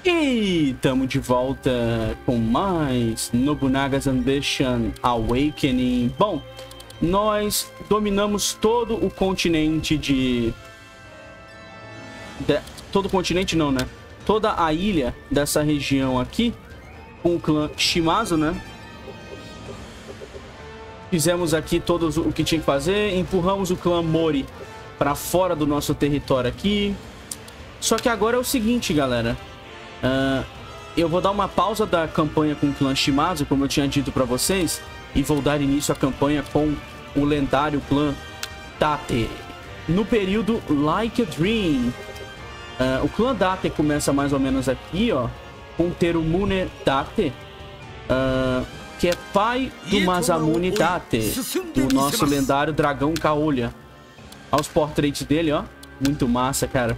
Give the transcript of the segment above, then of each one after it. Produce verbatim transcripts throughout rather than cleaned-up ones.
E estamos de volta com mais Nobunaga's Ambition Awakening. Bom, nós dominamos todo o continente de... de... Todo o continente não, né? Toda a ilha dessa região aqui, com o clã Shimazu, né? Fizemos aqui todos o que tinha que fazer, empurramos o clã Mori para fora do nosso território aqui. Só que agora é o seguinte, galera. Uh, eu vou dar uma pausa da campanha com o clã Shimazu, como eu tinha dito para vocês, e vou dar início à campanha com o lendário clã Date, no período Like a Dream. Uh, o clã Date começa mais ou menos aqui, ó, com Terumune Date, uh, que é pai do Masamune Date, o nosso lendário dragão Caolha. Olha os portraits dele, ó, muito massa, cara.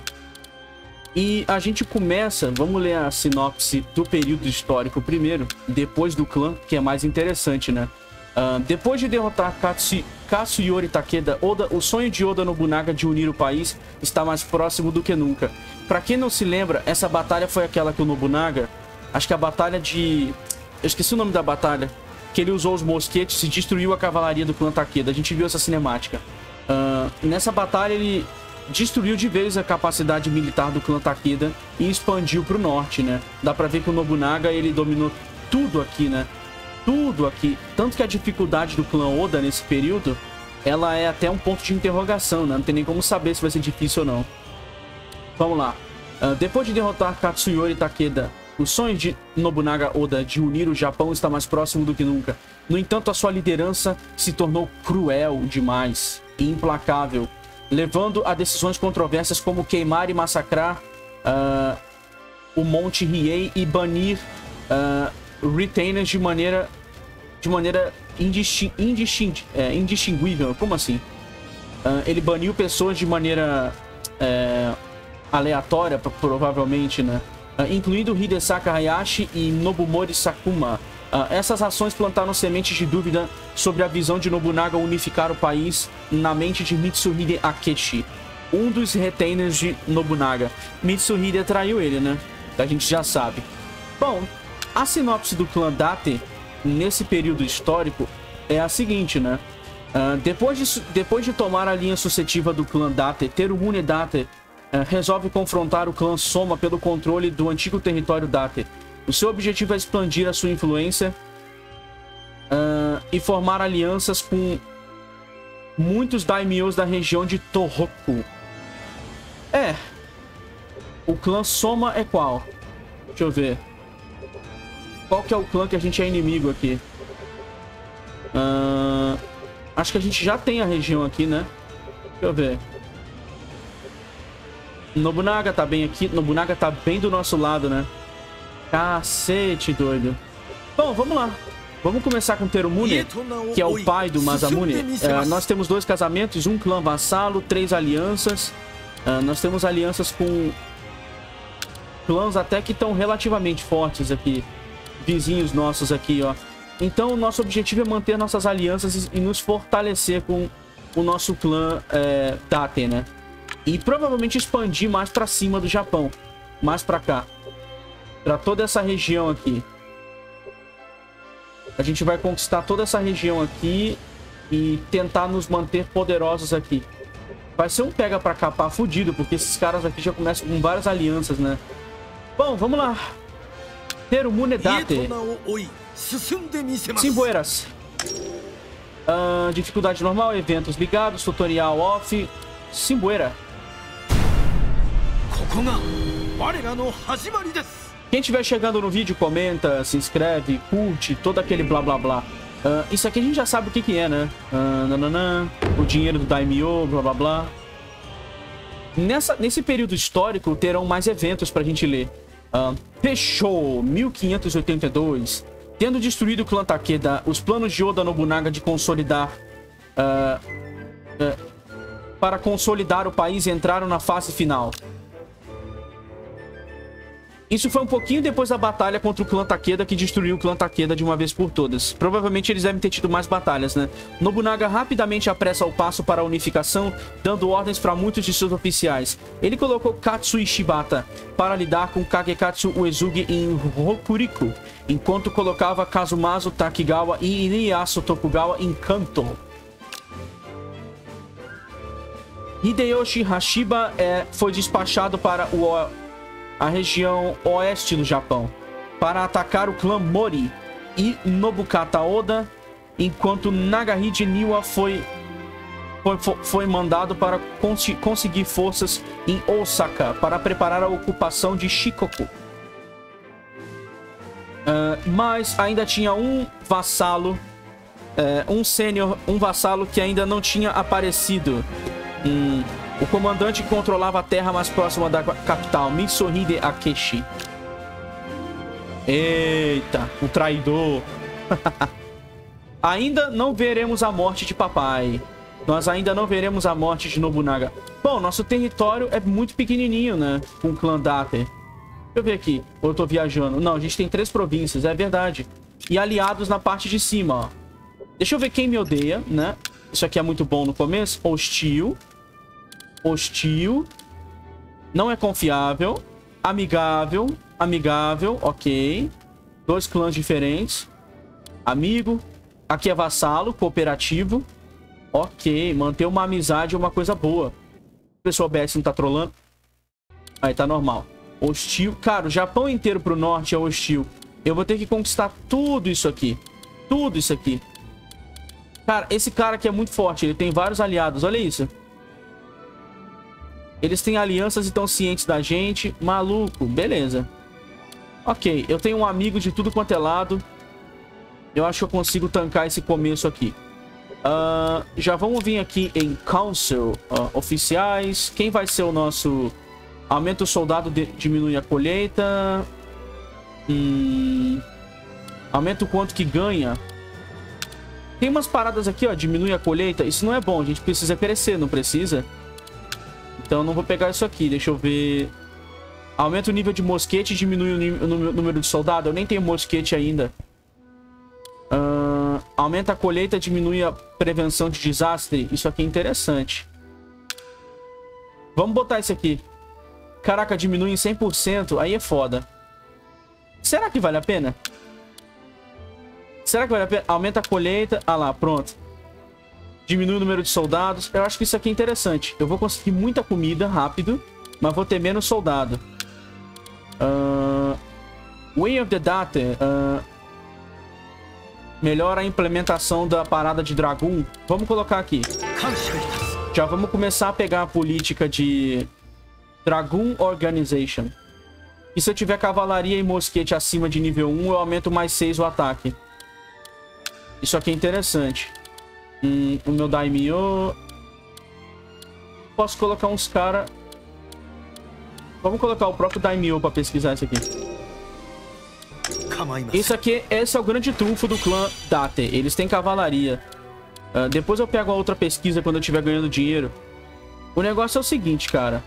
E a gente começa, vamos ler a sinopse do período histórico primeiro, depois do clã, que é mais interessante, né? Uh, depois de derrotar Katsu, Katsuyori Takeda, Oda, o sonho de Oda Nobunaga de unir o país está mais próximo do que nunca. Pra quem não se lembra, essa batalha foi aquela que o Nobunaga, acho que a batalha de... eu esqueci o nome da batalha, que ele usou os mosquetes e destruiu a cavalaria do clã Takeda. A gente viu essa cinemática. Uh, nessa batalha ele... destruiu de vez a capacidade militar do clã Takeda e expandiu para o norte, né? Dá pra ver que o Nobunaga, ele dominou tudo aqui, né? Tudo aqui. Tanto que a dificuldade do clã Oda nesse período, ela é até um ponto de interrogação, né? Não tem nem como saber se vai ser difícil ou não. Vamos lá. Uh, depois de derrotar Katsuyori Takeda, o sonho de Nobunaga Oda de unir o Japão está mais próximo do que nunca. No entanto, a sua liderança se tornou cruel demais e implacável, levando a decisões controversas como queimar e massacrar uh, o Monte Hiei e banir uh, retainers de maneira de maneira indistin indistin é, indistinguível. Como assim? Uh, ele baniu pessoas de maneira é, aleatória, provavelmente, né? Uh, incluindo Hidesaka Hayashi e Nobumori Sakuma. Uh, essas ações plantaram sementes de dúvida sobre a visão de Nobunaga unificar o país na mente de Mitsuhide Akechi, um dos retainers de Nobunaga. Mitsuhide traiu ele, né? A gente já sabe. Bom, a sinopse do clã Date nesse período histórico é a seguinte, né? Uh, depois, de, depois de tomar a linha sucessiva do clã Date, Terumune Date uh, resolve confrontar o clã Soma pelo controle do antigo território Date. O seu objetivo é expandir a sua influência uh, e formar alianças com muitos daimyos da região de Tohoku. É. O clã Soma é qual? Deixa eu ver. Qual que é o clã que a gente é inimigo aqui? Uh, acho que a gente já tem a região aqui, né? Deixa eu ver. Nobunaga tá bem aqui. Nobunaga tá bem do nosso lado, né? Cacete, doido. Bom, vamos lá. Vamos começar com Terumune, que é o pai do Masamune. Uh, nós temos dois casamentos, um clã vassalo, três alianças. Uh, nós temos alianças com clãs até que estão relativamente fortes aqui. Vizinhos nossos aqui, ó. Então, o nosso objetivo é manter nossas alianças e nos fortalecer com o nosso clã é, Date, né? E provavelmente expandir mais pra cima do Japão. Mais pra cá. Pra toda essa região aqui. A gente vai conquistar toda essa região aqui e tentar nos manter poderosos aqui. Vai ser um pega pra capar fudido, porque esses caras aqui já começam com várias alianças, né? Bom, vamos lá. Terumune Date. Simboeiras. Uh, dificuldade normal, eventos ligados, tutorial off. Simboeira. Quem estiver chegando no vídeo, comenta, se inscreve, curte, todo aquele blá blá blá. Uh, isso aqui a gente já sabe o que que é, né? Uh, nananã, o dinheiro do Daimyo, blá blá blá. Nessa, nesse período histórico, terão mais eventos pra gente ler. Uh, Fechou, mil quinhentos e oitenta e dois. Tendo destruído o clã Takeda, os planos de Oda Nobunaga de consolidar... Uh, uh, para consolidar o país entraram na fase final. Isso foi um pouquinho depois da batalha contra o clã Takeda, que destruiu o clã Takeda de uma vez por todas. Provavelmente eles devem ter tido mais batalhas, né? Nobunaga rapidamente apressa o passo para a unificação, dando ordens para muitos de seus oficiais. Ele colocou Katsui Shibata para lidar com Kagekatsu Uesugi em Hokuriku, enquanto colocava Kazumasu Takigawa e Ieyasu Tokugawa em Kanto. Hideyoshi Hashiba é, foi despachado para o... a região oeste do Japão, para atacar o clã Mori e Nobukata Oda, enquanto Nagahide Niwa foi, foi, foi mandado para cons conseguir forças em Osaka, para preparar a ocupação de Shikoku. Uh, mas ainda tinha um vassalo, uh, um sênior, um vassalo que ainda não tinha aparecido. Um, O comandante controlava a terra mais próxima da capital, Mitsuhide Akechi. Eita, o traidor. Ainda não veremos a morte de papai. Nós ainda não veremos a morte de Nobunaga. Bom, nosso território é muito pequenininho, né? Com o clã Date. Deixa eu ver aqui. Ou eu tô viajando? Não, a gente tem três províncias, é verdade. E aliados na parte de cima, ó. Deixa eu ver quem me odeia, né? Isso aqui é muito bom no começo. Hostil. Hostil. Não é confiável. Amigável. Amigável. Ok. Dois clãs diferentes. Amigo. Aqui é vassalo. Cooperativo. Ok. Manter uma amizade é uma coisa boa. O pessoal B S não tá trolando. Aí tá normal. Hostil. Cara, o Japão inteiro pro norte é hostil. Eu vou ter que conquistar tudo isso aqui. Tudo isso aqui. Cara, esse cara aqui é muito forte. Ele tem vários aliados. Olha isso. Eles têm alianças e estão cientes da gente. Maluco, beleza. Ok, eu tenho um amigo de tudo quanto é lado. Eu acho que eu consigo tancar esse começo aqui. Uh, já vamos vir aqui em Council. Uh, oficiais. Quem vai ser o nosso... Aumenta o soldado, de... diminui a colheita. Hum... Aumenta o quanto que ganha. Tem umas paradas aqui, ó. Diminui a colheita. Isso não é bom, a gente precisa crescer, não precisa? Então não vou pegar isso aqui, deixa eu ver. Aumenta o nível de mosquete e diminui o, o número de soldado. Eu nem tenho mosquete ainda. Uh, aumenta a colheita, diminui a prevenção de desastre. Isso aqui é interessante. Vamos botar isso aqui. Caraca, diminui em cem por cento. Aí é foda. Será que vale a pena? Será que vale a pena? Aumenta a colheita. Ah lá, pronto. Diminui o número de soldados. Eu acho que isso aqui é interessante. Eu vou conseguir muita comida rápido, mas vou ter menos soldado. Uh, Way of the Data. Uh, melhora a implementação da parada de Dragoon. Vamos colocar aqui. Já vamos começar a pegar a política de Dragoon Organization. E se eu tiver cavalaria e mosquete acima de nível um, eu aumento mais seis o ataque. Isso aqui é interessante. Hum, o meu Daimyo. Posso colocar uns cara. Vamos colocar o próprio Daimyo pra pesquisar isso aqui. Isso aqui, esse é o grande trunfo do clã Date. Eles têm cavalaria. uh, Depois eu pego a outra pesquisa quando eu estiver ganhando dinheiro. O negócio é o seguinte, cara.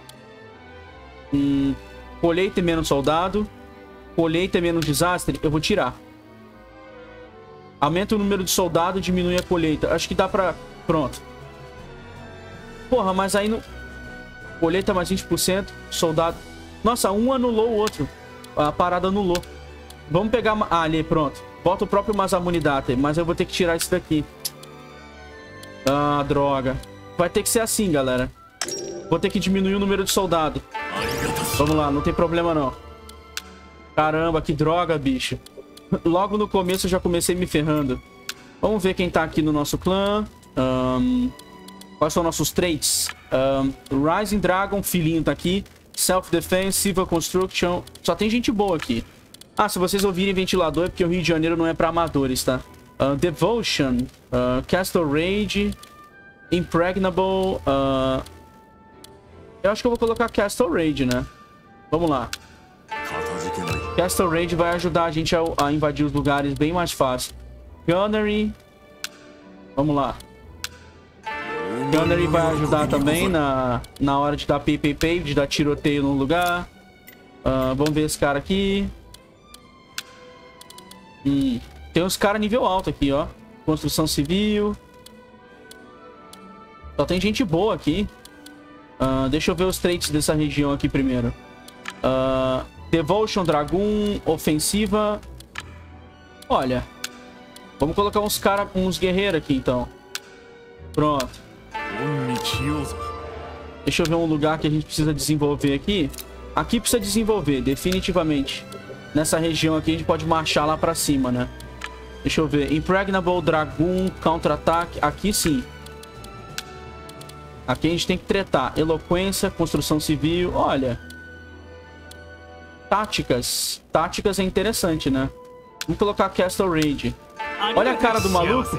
hum, Colheita e menos soldado. Colheita e menos desastre. Eu vou tirar. Aumenta o número de soldado, diminui a colheita. Acho que dá pra... Pronto. Porra, mas aí no... Colheita mais vinte por cento. Soldado... Nossa, um anulou o outro. A parada anulou. Vamos pegar... Ah, ali, pronto. Bota o próprio Masamune Date. Mas eu vou ter que tirar isso daqui. Ah, droga. Vai ter que ser assim, galera. Vou ter que diminuir o número de soldado. Vamos lá, não tem problema não. Caramba, que droga, bicho. Logo no começo eu já comecei me ferrando. Vamos ver quem tá aqui no nosso clã. Um, quais são nossos traits? Um, Rising Dragon, filhinho tá aqui. Self-Defense, Civil Construction. Só tem gente boa aqui. Ah, se vocês ouvirem ventilador é porque o Rio de Janeiro não é pra amadores, tá? Uh, Devotion. Uh, Castle Rage. Impregnable. Uh, eu acho que eu vou colocar Castle Rage, né? Vamos lá. Castle Rage vai ajudar a gente a, a invadir os lugares bem mais fácil. Gunnery. Vamos lá. Gunnery vai ajudar também na, na hora de dar pay, pay, pay, de dar tiroteio no lugar. Uh, vamos ver esse cara aqui. Hum, tem uns caras nível alto aqui, ó. Construção civil. Só tem gente boa aqui. Uh, deixa eu ver os traits dessa região aqui primeiro. Uh, Devotion, Dragoon, Ofensiva. Olha. Vamos colocar uns cara, uns guerreiros aqui, então. Pronto. Deixa eu ver um lugar que a gente precisa desenvolver aqui. Aqui precisa desenvolver, definitivamente. Nessa região aqui a gente pode marchar lá pra cima, né? Deixa eu ver. Impregnable, Dragoon, Counter-Attack. Aqui sim. Aqui a gente tem que tretar. Eloquência, construção civil. Olha. Táticas. Táticas é interessante, né? Vamos colocar Castle Raid. Olha a cara do maluco.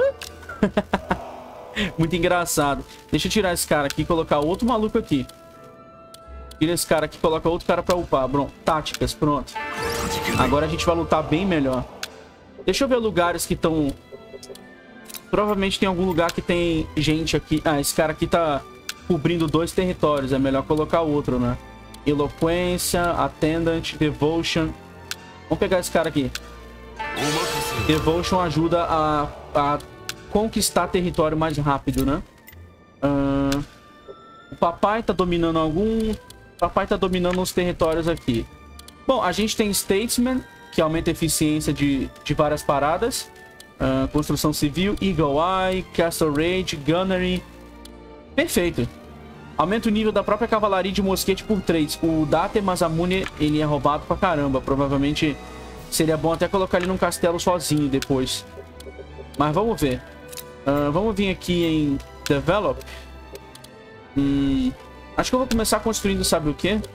Muito engraçado. Deixa eu tirar esse cara aqui e colocar outro maluco aqui. Tira esse cara aqui e coloca outro cara pra upar. Pronto. Táticas, pronto. Agora a gente vai lutar bem melhor. Deixa eu ver lugares que estão... Provavelmente tem algum lugar que tem gente aqui. Ah, esse cara aqui tá cobrindo dois territórios. É melhor colocar outro, né? Eloquência, Attendant, Devotion. Vamos pegar esse cara aqui. Devotion ajuda a, a conquistar território mais rápido, né? Uh, o papai tá dominando algum... O papai tá dominando os territórios aqui. Bom, a gente tem Statesman, que aumenta a eficiência de, de várias paradas. Uh, construção civil, Eagle Eye, Castle Raid, Gunnery. Perfeito. Aumenta o nível da própria cavalaria de mosquete por três. O Date Masamune, ele é roubado pra caramba. Provavelmente seria bom até colocar ele num castelo sozinho depois. Mas vamos ver. Uh, vamos vir aqui em Develop. Hum, acho que eu vou começar construindo, sabe o quê?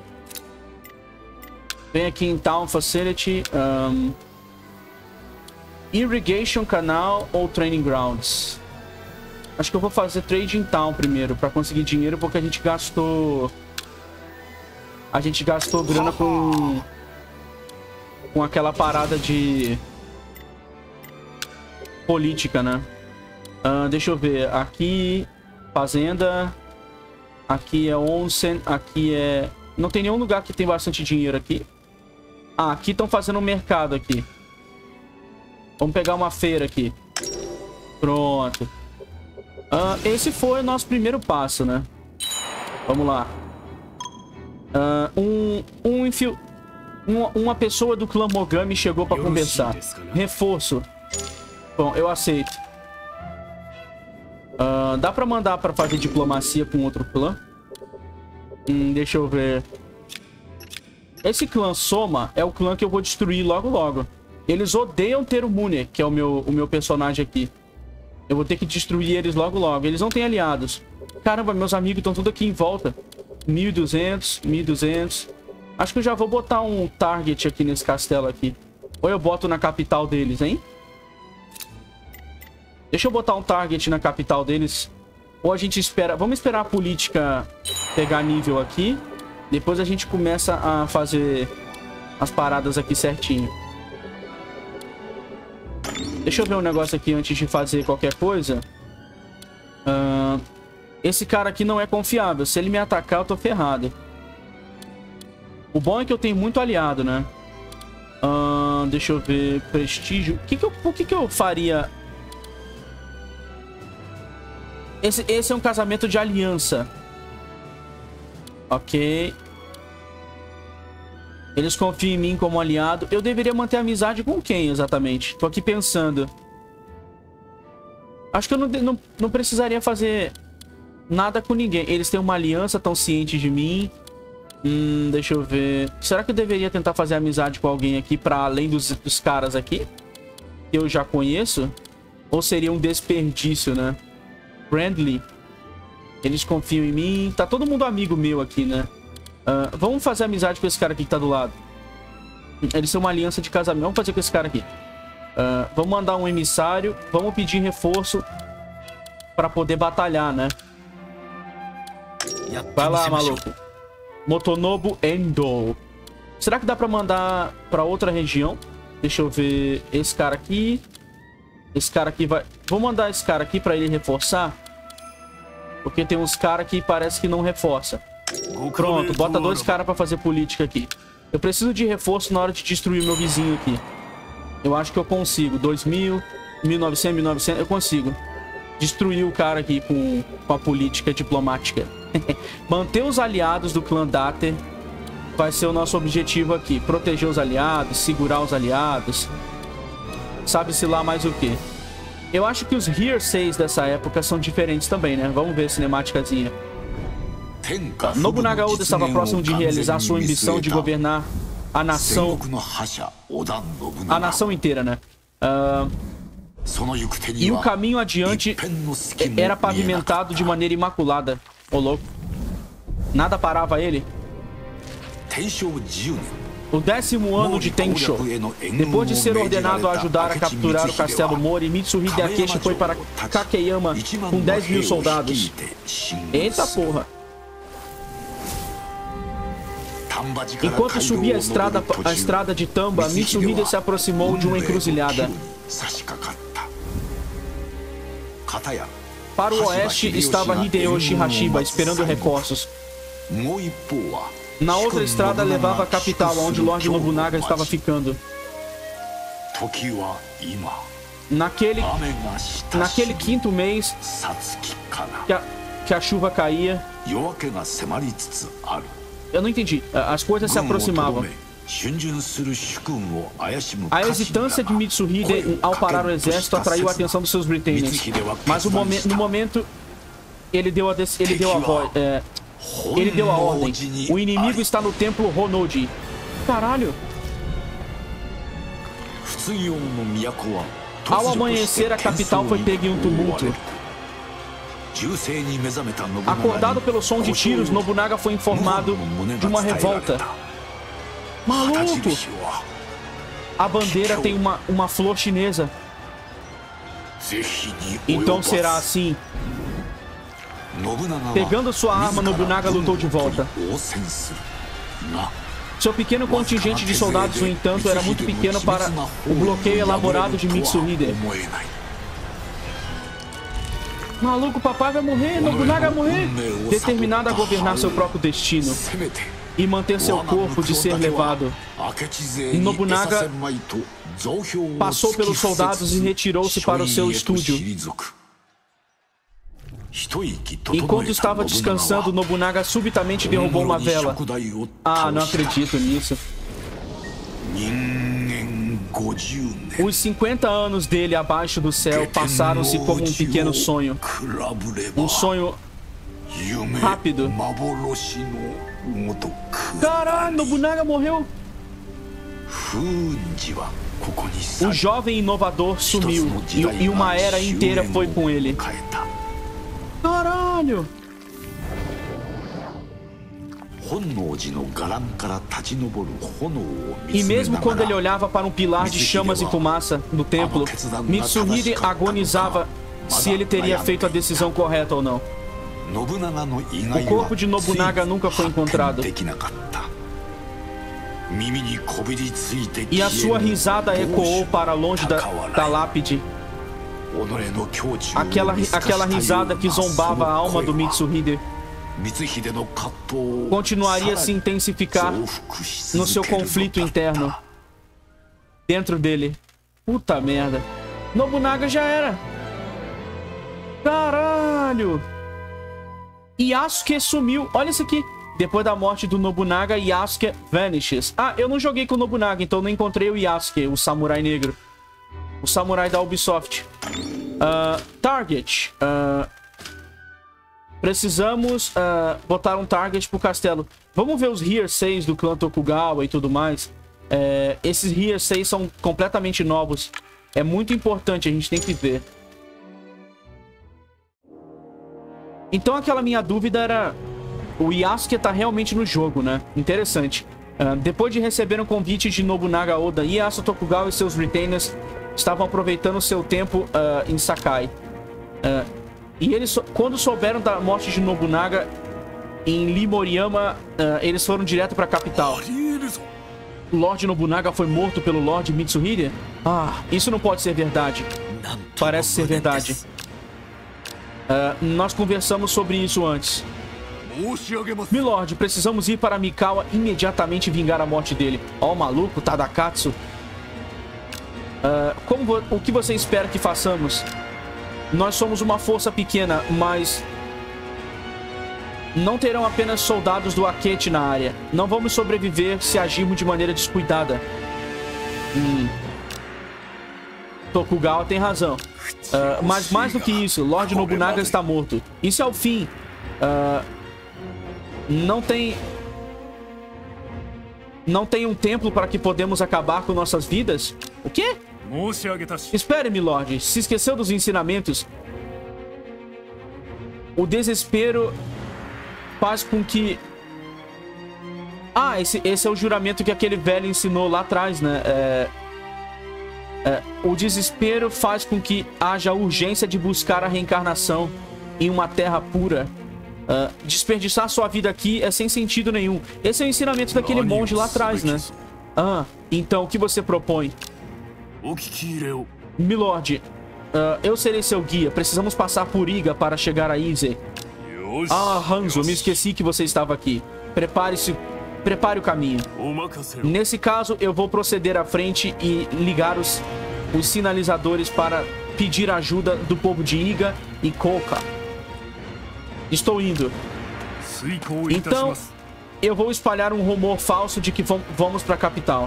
Vem aqui em Town Facility. Um, Irrigation Canal ou Training Grounds? Acho que eu vou fazer Trade in Town primeiro, pra conseguir dinheiro, porque a gente gastou... A gente gastou grana com... Com aquela parada de... política, né? Uh, deixa eu ver. Aqui... Fazenda... Aqui é Onsen, aqui é... Não tem nenhum lugar que tem bastante dinheiro aqui. Ah, aqui estão fazendo um mercado aqui. Vamos pegar uma feira aqui. Pronto. Uh, esse foi o nosso primeiro passo, né? Vamos lá. Uh, um, um infil... Uma, uma pessoa do clã Mogami chegou para conversar. Reforço. Bom, eu aceito. Uh, dá pra mandar pra fazer diplomacia com outro clã? Hum, deixa eu ver. Esse clã Soma é o clã que eu vou destruir logo logo. Eles odeiam ter o Mune, que é o meu, o meu personagem aqui. Eu vou ter que destruir eles logo logo. Eles não têm aliados. Caramba, meus amigos estão tudo aqui em volta. mil e duzentos, mil e duzentos. Acho que eu já vou botar um target aqui nesse castelo aqui. Ou eu boto na capital deles, hein? Deixa eu botar um target na capital deles. Ou a gente espera... Vamos esperar a política pegar nível aqui. Depois a gente começa a fazer as paradas aqui certinho. Deixa eu ver um negócio aqui antes de fazer qualquer coisa. Uh, esse cara aqui não é confiável. Se ele me atacar, eu tô ferrado. O bom é que eu tenho muito aliado, né? Uh, deixa eu ver. Prestígio. O que que eu, o que que eu faria... Esse, esse é um casamento de aliança. Ok. Eles confiam em mim como aliado. Eu deveria manter amizade com quem, exatamente? Tô aqui pensando. Acho que eu não, não, não precisaria fazer nada com ninguém. Eles têm uma aliança, tão cientes de mim. Hum, deixa eu ver. Será que eu deveria tentar fazer amizade com alguém aqui, pra além dos, dos caras aqui? Que eu já conheço? Ou seria um desperdício, né? Friendly. Eles confiam em mim. Tá todo mundo amigo meu aqui, né? Uh, vamos fazer amizade com esse cara aqui que tá do lado. Eles são uma aliança de casamento. Vamos fazer com esse cara aqui. Uh, vamos mandar um emissário. Vamos pedir reforço pra poder batalhar, né? Vai lá, maluco. Motonobu Endo. Será que dá pra mandar pra outra região? Deixa eu ver. Esse cara aqui. Esse cara aqui vai... Vou mandar esse cara aqui pra ele reforçar. Porque tem uns caras que parece que não reforça. Pronto, bota dois caras pra fazer política aqui. Eu preciso de reforço na hora de destruir o meu vizinho aqui. Eu acho que eu consigo. dois mil, mil e novecentos, mil e novecentos. Eu consigo destruir o cara aqui com, com a política diplomática. Manter os aliados do clã Dater vai ser o nosso objetivo aqui. Proteger os aliados, segurar os aliados. Sabe-se lá mais o que. Eu acho que os Hearseis dessa época são diferentes também, né? Vamos ver a cinemáticazinha. Nobunaga Oda estava próximo de realizar sua ambição de governar a nação... A nação inteira, né? Uh, e o caminho adiante era pavimentado de maneira imaculada. Ô, louco. Nada parava ele. O décimo ano de Tensho. Depois de ser ordenado a ajudar a capturar o castelo Mori, Mitsuhide Akechi foi para Kakeyama com dez mil soldados. Eita porra. Enquanto subia a estrada, a estrada de Tamba, Mitsuhide se aproximou de uma encruzilhada. Para o oeste estava Hideyoshi Hashiba, esperando reforços. Na outra estrada levava a capital, onde Lord Nobunaga estava ficando. Naquele, naquele quinto mês que a, que a chuva caía... Eu não entendi. As coisas se aproximavam. A hesitância de Mitsuhide ao parar o exército atraiu a atenção dos seus retainers. Mas o momen no momento, ele deu a, ele deu a voz... É, ele deu a ordem. O inimigo está no templo Honnoji. Caralho. Ao amanhecer, a capital foi pega em um tumulto. Acordado pelo som de tiros, Nobunaga foi informado de uma revolta. Maluco! A bandeira tem uma, uma flor chinesa. Então será assim. Pegando sua arma, Nobunaga lutou de volta. Seu pequeno contingente de soldados, no entanto, era muito pequeno para o bloqueio elaborado de Mitsuhide. Maluco, papai vai morrer, Nobunaga vai morrer. Determinado a governar seu próprio destino e manter seu corpo de ser levado, Nobunaga passou pelos soldados e retirou-se para o seu estúdio. Enquanto estava descansando, Nobunaga subitamente derrubou uma vela. Ah, não acredito nisso. Os cinquenta anos dele abaixo do céu passaram-se como um pequeno sonho. Um sonho rápido. Caralho, Nobunaga morreu. O jovem inovador sumiu e, e uma era inteira foi com ele. Caralho. E mesmo quando ele olhava para um pilar de chamas e fumaça no templo, Mitsuhide agonizava se ele teria feito a decisão correta ou não. O corpo de Nobunaga nunca foi encontrado. E a sua risada ecoou para longe da, da lápide. Aquela, aquela risada que zombava a alma do Mitsuhide continuaria a se intensificar no seu conflito interno dentro dele. Puta merda. Nobunaga já era. Caralho. Yasuke sumiu. Olha isso aqui. Depois da morte do Nobunaga, Yasuke vanishes. Ah, eu não joguei com o Nobunaga, então não encontrei o Yasuke, o samurai negro. O samurai da Ubisoft. Uh, target. Uh, precisamos uh, botar um target pro castelo. Vamos ver os Hearseis do clã Tokugawa e tudo mais. É, esses Hearseis são completamente novos. É muito importante, a gente tem que ver. Então aquela minha dúvida era... O Yasuke tá realmente no jogo, né? Interessante. Uh, depois de receber um convite de Nobunaga Oda, Ieyasu Tokugawa e seus retainers estavam aproveitando seu tempo uh, em Sakai. Uh, e eles, quando souberam da morte de Nobunaga em Limoriyama, uh, eles foram direto para a capital. Lord Nobunaga foi morto pelo Lord Mitsuhide? Ah, isso não pode ser verdade. Parece ser verdade. Uh, nós conversamos sobre isso antes. Milord, precisamos ir para Mikawa imediatamente e vingar a morte dele. Ó, o maluco, Tadakatsu. Uh, como vo o que você espera que façamos? Nós somos uma força pequena, mas não terão apenas soldados do Akechi na área. Não vamos sobreviver se agirmos de maneira descuidada. Hum. Tokugawa tem razão. Uh, mas mais do que isso, Lord Nobunaga está morto. Isso é o fim. Uh, não tem... Não tem um templo para que podemos acabar com nossas vidas? O quê? Espere, milord. Se esqueceu dos ensinamentos? O desespero faz com que... Ah, esse, esse é o juramento que aquele velho ensinou lá atrás, né? É... É, o desespero faz com que haja urgência de buscar a reencarnação em uma terra pura. Uh, desperdiçar sua vida aqui é sem sentido nenhum. Esse é o ensinamento daquele monge lá atrás, né? Ah, então o que você propõe? Milord, uh, eu serei seu guia. Precisamos passar por Iga para chegar a Ise. Ah, Hanzo, me esqueci que você estava aqui. Prepare-se. Prepare o caminho. Nesse caso, eu vou proceder à frente e ligar os, os sinalizadores para pedir ajuda do povo de Iga e Koka. Estou indo. Então, eu vou espalhar um rumor falso de que vamos para a capital.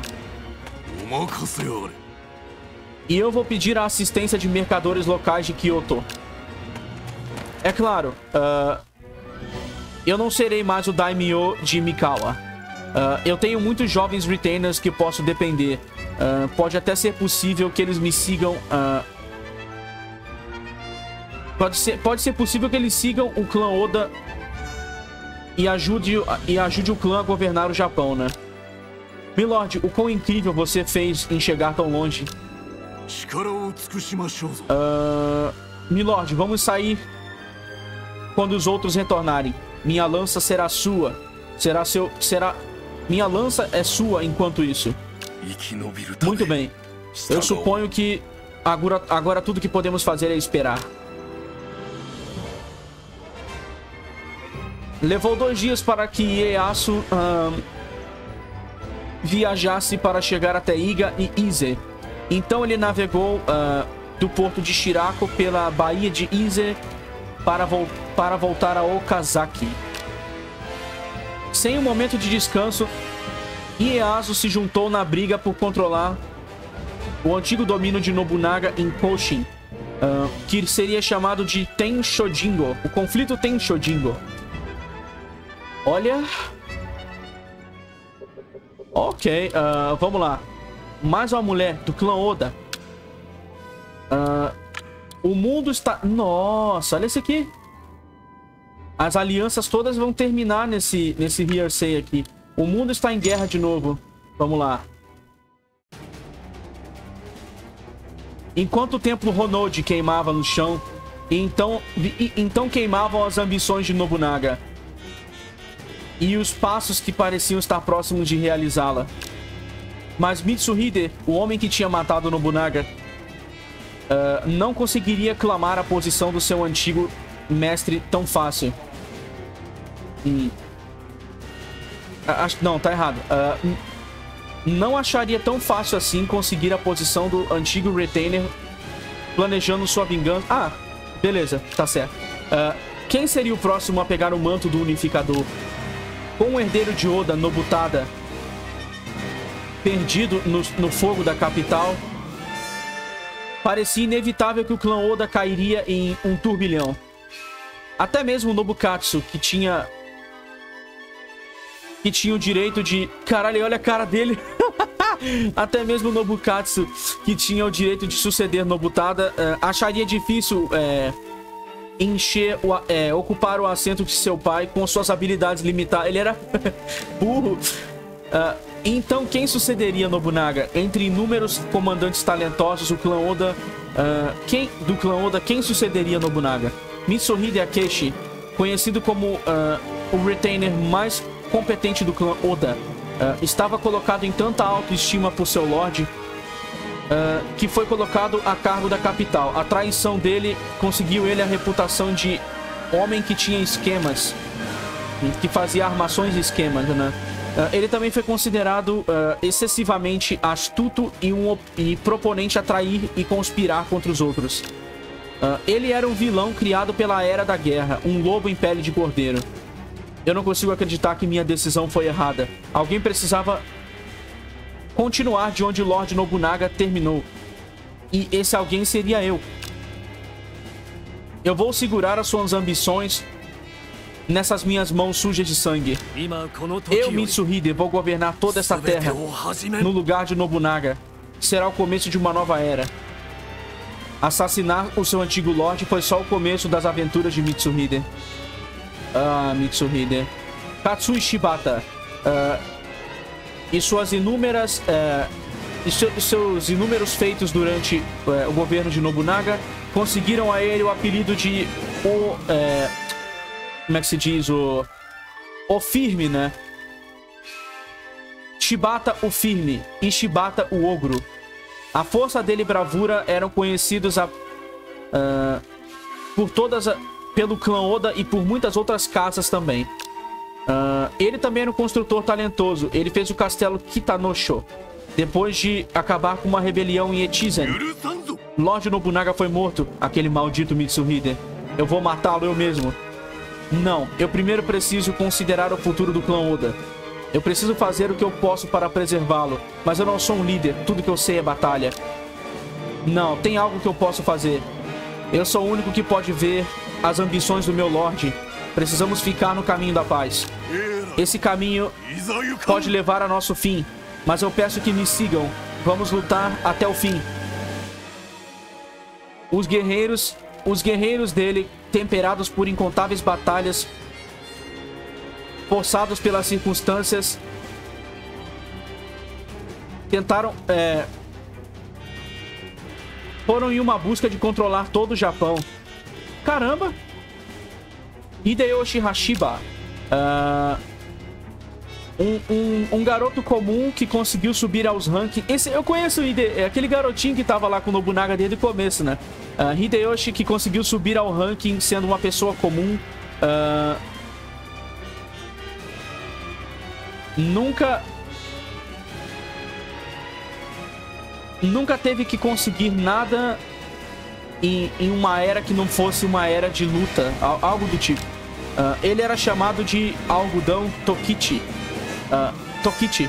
E eu vou pedir a assistência de mercadores locais de Kyoto. É claro, uh, eu não serei mais o daimyo de Mikawa. Uh, eu tenho muitos jovens retainers que posso depender. Uh, pode até ser possível que eles me sigam... Uh, pode, ser, pode ser possível que eles sigam o clã Oda e ajude, e ajude o clã a governar o Japão, né? Milord, o quão incrível você fez em chegar tão longe. Uh, Milord, vamos sair quando os outros retornarem. Minha lança será sua. Será seu... Será... Minha lança é sua enquanto isso. Muito bem. Eu suponho que agora, agora tudo que podemos fazer é esperar. Levou dois dias para que Ieyasu um, viajasse para chegar até Iga e Ise. Então ele navegou uh, do porto de Shirako pela baía de Ise para, vo para voltar a Okazaki. Sem um momento de descanso, Ieyasu se juntou na briga por controlar o antigo domínio de Nobunaga em Koshin, uh, que seria chamado de Tenshojingo, o conflito Tenshojingo. Olha... Ok, uh, vamos lá. Mais uma mulher do clã Oda. Uh, o mundo está... Nossa, olha esse aqui. As alianças todas vão terminar nesse, nesse Hearsay aqui. O mundo está em guerra de novo. Vamos lá. Enquanto o templo Honnoji queimava no chão, então, e, então queimavam as ambições de Nobunaga. E os passos que pareciam estar próximos de realizá-la. Mas Mitsuhide, o homem que tinha matado Nobunaga, uh, não conseguiria clamar a posição do seu antigo mestre tão fácil. Hum. Acho, não, tá errado. Uh, não acharia tão fácil assim conseguir a posição do antigo retainer planejando sua vingança. Ah, beleza, tá certo. Uh, quem seria o próximo a pegar o manto do unificador? Com o herdeiro de Oda, Nobutada, perdido no, no fogo da capital, parecia inevitável que o clã Oda cairia em um turbilhão. Até mesmo Nobukatsu, que tinha... Que tinha o direito de... Caralho, olha a cara dele. Até mesmo Nobukatsu, que tinha o direito de suceder Nobutada, uh, acharia difícil uh, encher, o, uh, ocupar o assento de seu pai com suas habilidades limitadas. Ele era burro. Uh, então, quem sucederia Nobunaga? Entre inúmeros comandantes talentosos, o clã Oda... Uh, quem, do clã Oda, quem sucederia Nobunaga? Mitsuhide Akechi, conhecido como uh, o retainer mais competente do clã Oda, uh, estava colocado em tanta autoestima por seu lord uh, que foi colocado a cargo da capital. A traição dele conseguiu ele a reputação de homem que tinha esquemas que fazia armações e esquemas, né? Uh, ele também foi considerado uh, excessivamente astuto e, um, e proponente a trair e conspirar contra os outros. Uh, ele era um vilão criado pela Era da Guerra, um lobo em pele de cordeiro. Eu não consigo acreditar que minha decisão foi errada. Alguém precisava continuar de onde Lord Nobunaga terminou. E esse alguém seria eu. Eu vou segurar as suas ambições nessas minhas mãos sujas de sangue. Eu, Mitsuhide, vou governar toda essa terra no lugar de Nobunaga. Será o começo de uma nova era. Assassinar o seu antigo Lorde foi só o começo das aventuras de Mitsuhide. Ah, Mitsuhide. Katsui Shibata. Uh, e suas inúmeras... Uh, e seu, seus inúmeros feitos durante uh, o governo de Nobunaga conseguiram a ele o apelido de... O... Uh, como é que se diz? O... O Firme, né? Shibata o Firme e Shibata o Ogro. A força dele e bravura eram conhecidos a, uh, por todas a, pelo clã Oda e por muitas outras casas também. Uh, ele também era um construtor talentoso. Ele fez o castelo Kitanosho depois de acabar com uma rebelião em Echizen. Lord Nobunaga foi morto, aquele maldito Mitsuhide. Eu vou matá-lo eu mesmo. Não, eu primeiro preciso considerar o futuro do clã Oda. Eu preciso fazer o que eu posso para preservá-lo, mas eu não sou um líder, tudo que eu sei é batalha. Não, tem algo que eu posso fazer. Eu sou o único que pode ver as ambições do meu Lorde. Precisamos ficar no caminho da paz. Esse caminho pode levar a nosso fim, mas eu peço que me sigam. Vamos lutar até o fim. Os guerreiros, os guerreiros dele, temperados por incontáveis batalhas, forçados pelas circunstâncias, tentaram, é, foram em uma busca de controlar todo o Japão. Caramba! Hideyoshi Hashiba, uh, um, um, um garoto comum que conseguiu subir aos rankings. Esse, eu conheço o Hide, é aquele garotinho que tava lá com o Nobunaga desde o começo, né? Uh, Hideyoshi que conseguiu subir ao ranking sendo uma pessoa comum. Uh, Nunca... Nunca teve que conseguir nada em, em uma era que não fosse uma era de luta. Algo do tipo. Uh, ele era chamado de algodão Tokichi. Uh, Tokichi.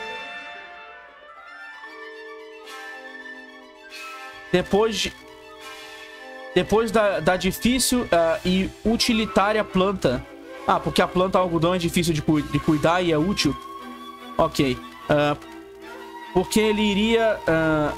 Depois de... Depois da, da difícil uh, e utilitária planta... Ah, porque a planta algodão é difícil de, cu de cuidar e é útil? Ok. Uh, porque ele iria... Uh,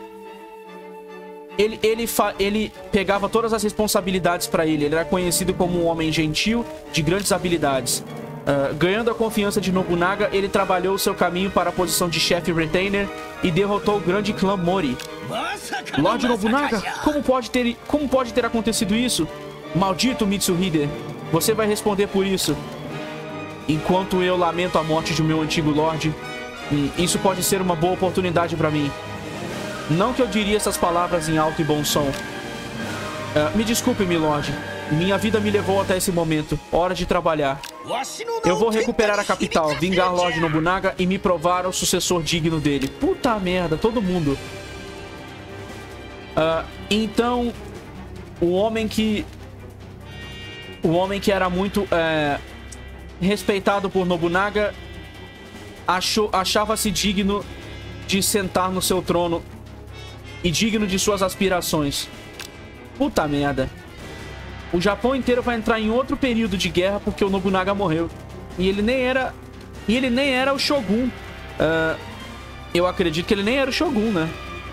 ele, ele, ele pegava todas as responsabilidades pra ele. Ele era conhecido como um homem gentil, de grandes habilidades. Uh, ganhando a confiança de Nobunaga, ele trabalhou seu caminho para a posição de chefe retainer e derrotou o grande clã Mori. Lord Nobunaga, como pode ter, como pode ter acontecido isso? Maldito Mitsuhide. Você vai responder por isso. Enquanto eu lamento a morte de meu antigo Lorde, isso pode ser uma boa oportunidade pra mim. Não que eu diria essas palavras em alto e bom som. Uh, me desculpe, milord. Minha vida me levou até esse momento. Hora de trabalhar. Eu vou recuperar a capital, vingar Lord Nobunaga e me provar o sucessor digno dele. Puta merda, todo mundo. Uh, então, o homem que... O homem que era muito é, respeitado por Nobunaga achava-se digno de sentar no seu trono e digno de suas aspirações. Puta merda. O Japão inteiro vai entrar em outro período de guerra porque o Nobunaga morreu. E ele nem era... E ele nem era o Shogun. Uh, eu acredito que ele nem era o Shogun, né?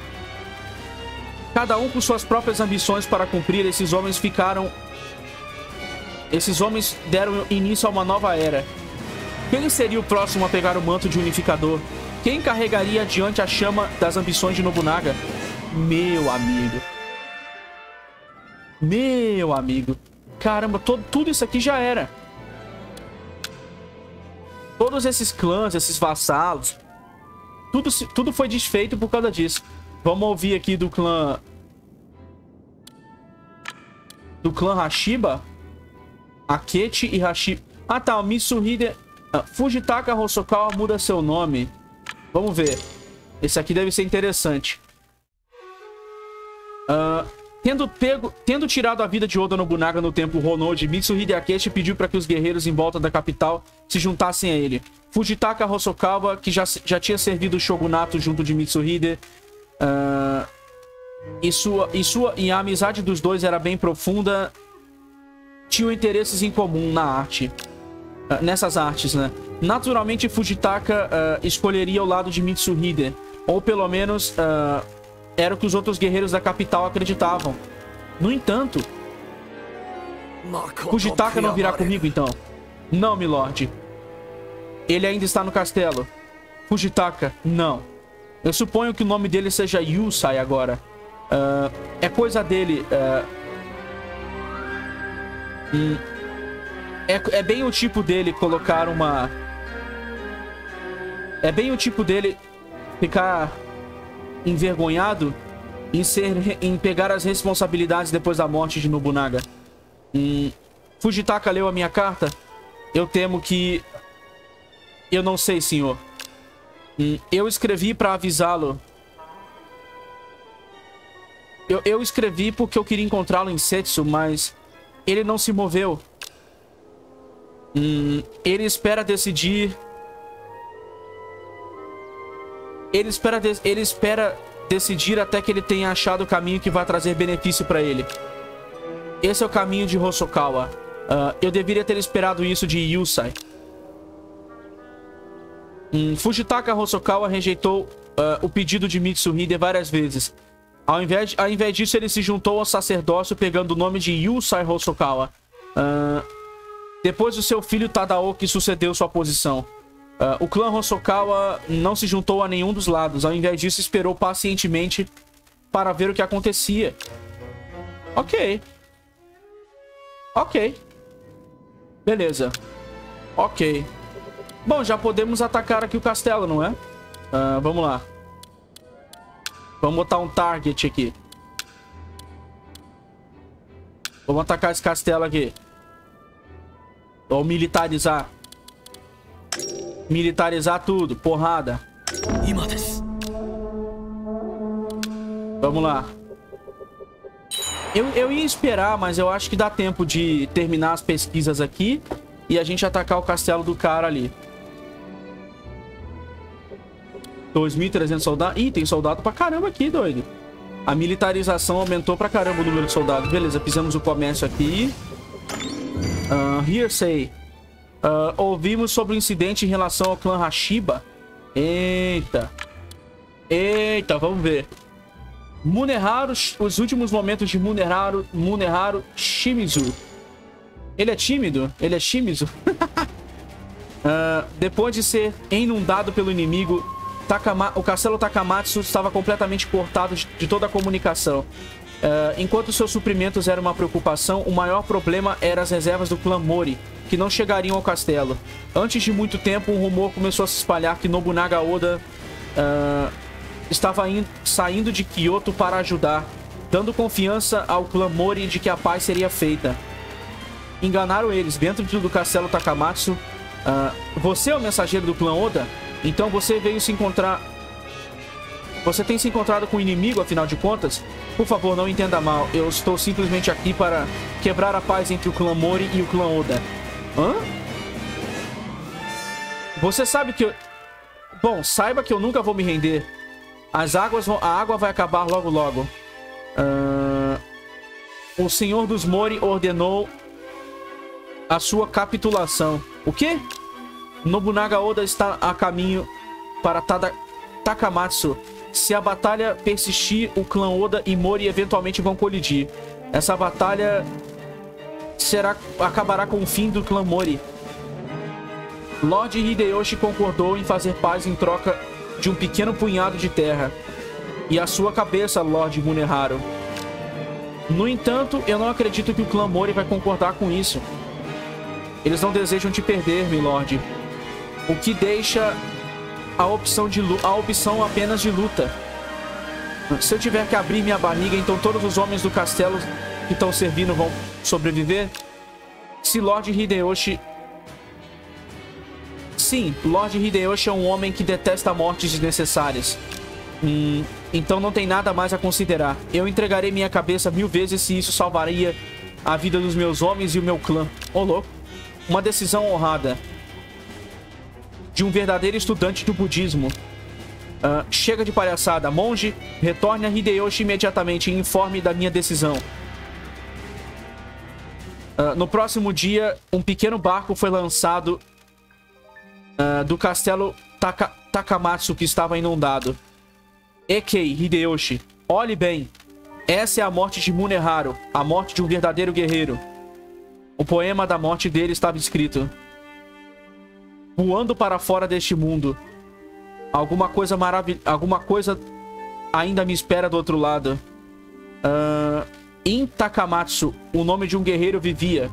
Cada um com suas próprias ambições para cumprir, esses homens ficaram... Esses homens deram início a uma nova era. Quem seria o próximo a pegar o manto de unificador? Quem carregaria adiante a chama das ambições de Nobunaga? Meu amigo. Meu amigo. Caramba, todo, tudo isso aqui já era. Todos esses clãs, esses vassalos, tudo, tudo foi desfeito por causa disso. Vamos ouvir aqui do clã... Do clã Hashiba... Akechi e Hashiba... Ah, tá. O Mitsuhide... Ah, Fujitaka Hosokawa muda seu nome. Vamos ver. Esse aqui deve ser interessante. Uh, tendo, pego, tendo tirado a vida de Oda Nobunaga no templo Honnoji, Mitsuhide Akechi pediu para que os guerreiros em volta da capital se juntassem a ele. Fujitaka Hosokawa, que já, já tinha servido o shogunato junto de Mitsuhide, uh, e, sua, e, sua, e a amizade dos dois era bem profunda, tinham interesses em comum na arte. Uh, nessas artes, né? Naturalmente, Fujitaka uh, escolheria o lado de Mitsuhide, ou pelo menos... Uh, era o que os outros guerreiros da capital acreditavam. No entanto, Fujitaka não virá comigo, então. Não, milord. Ele ainda está no castelo. Fujitaka, não. Eu suponho que o nome dele seja Yusai agora. Uh, é coisa dele. Uh, hum, é, é bem o tipo dele colocar uma... É bem o tipo dele ficar... envergonhado em, ser, em pegar as responsabilidades depois da morte de Nobunaga. Hum, Fujitaka leu a minha carta? Eu temo que... Eu não sei, senhor. Hum, eu escrevi para avisá-lo. Eu, eu escrevi porque eu queria encontrá-lo em Setsu, mas ele não se moveu. Hum, ele espera decidir... Ele espera, de... ele espera decidir até que ele tenha achado o caminho que vai trazer benefício para ele. Esse é o caminho de Hosokawa. Uh, eu deveria ter esperado isso de Yusai. Hum, Fujitaka Hosokawa rejeitou uh, o pedido de Mitsuhide várias vezes. Ao invés, de... Ao invés disso, ele se juntou ao sacerdócio pegando o nome de Yusai Hosokawa. Uh, depois o seu filho Tadaoki sucedeu sua posição. Uh, o clã Hosokawa não se juntou a nenhum dos lados. Ao invés disso, esperou pacientemente para ver o que acontecia. Ok. Ok. Beleza. Ok. Bom, já podemos atacar aqui o castelo, não é? Uh, vamos lá. Vamos botar um target aqui. Vamos atacar esse castelo aqui. Ou militarizar. Militarizar tudo. Porrada. Vamos lá. Eu, eu ia esperar, mas eu acho que dá tempo de terminar as pesquisas aqui e a gente atacar o castelo do cara ali. dois mil e trezentos soldados. Ih, tem soldado pra caramba aqui, doido. A militarização aumentou pra caramba o número de soldados. Beleza, fizemos o comércio aqui. Uh, hearsay. Uh, ouvimos sobre o incidente em relação ao clã Hashiba. Eita. Eita, vamos ver. Muneharu, os últimos momentos de Muneharu, Muneharu Shimizu. Ele é tímido? Ele é Shimizu? uh, depois de ser inundado pelo inimigo, Takama, o castelo Takamatsu estava completamente cortado de, de toda a comunicação. Uh, enquanto seus suprimentos eram uma preocupação, o maior problema eram as reservas do clã Mori, que não chegariam ao castelo. Antes de muito tempo, um rumor começou a se espalhar que Nobunaga Oda uh, estava in, saindo de Kyoto para ajudar, dando confiança ao clã Mori de que a paz seria feita. Enganaram eles. Dentro do castelo Takamatsu, uh, você é o mensageiro do clã Oda? Então você veio se encontrar... Você tem se encontrado com o inimigo, afinal de contas? Por favor, não entenda mal. Eu estou simplesmente aqui para quebrar a paz entre o clã Mori e o clã Oda. Hã? Você sabe que eu... Bom, saiba que eu nunca vou me render. As águas vão... A água vai acabar logo logo. Uh... O Senhor dos Mori ordenou a sua capitulação. O quê? Nobunaga Oda está a caminho para Tada... Takamatsu. Se a batalha persistir, o clã Oda e Mori eventualmente vão colidir. Essa batalha será, acabará com o fim do clã Mori. Lord Hideyoshi concordou em fazer paz em troca de um pequeno punhado de terra. E a sua cabeça, Lord Muneharu. No entanto, eu não acredito que o clã Mori vai concordar com isso. Eles não desejam te perder, milord. O que deixa... A opção, de, a opção apenas de luta. Se eu tiver que abrir minha barriga, então todos os homens do castelo que estão servindo vão sobreviver? Se Lord Hideyoshi sim, Lord Hideyoshi é um homem que detesta mortes desnecessárias. Hum, então não tem nada mais a considerar. Eu entregarei minha cabeça mil vezes se isso salvaria a vida dos meus homens e o meu clã. Ô, louco. Uma decisão honrada. De um verdadeiro estudante do budismo. Uh, chega de palhaçada. Monge, retorne a Hideyoshi imediatamente e informe da minha decisão. Uh, no próximo dia, um pequeno barco foi lançado uh, do castelo Taka Takamatsu, que estava inundado. Ekei Hideyoshi, olhe bem. Essa é a morte de Muneharu, a morte de um verdadeiro guerreiro. O poema da morte dele estava escrito: voando para fora deste mundo. Alguma coisa maravilhosa. Alguma coisa ainda me espera do outro lado. Uh, em Takamatsu, o nome de um guerreiro vivia.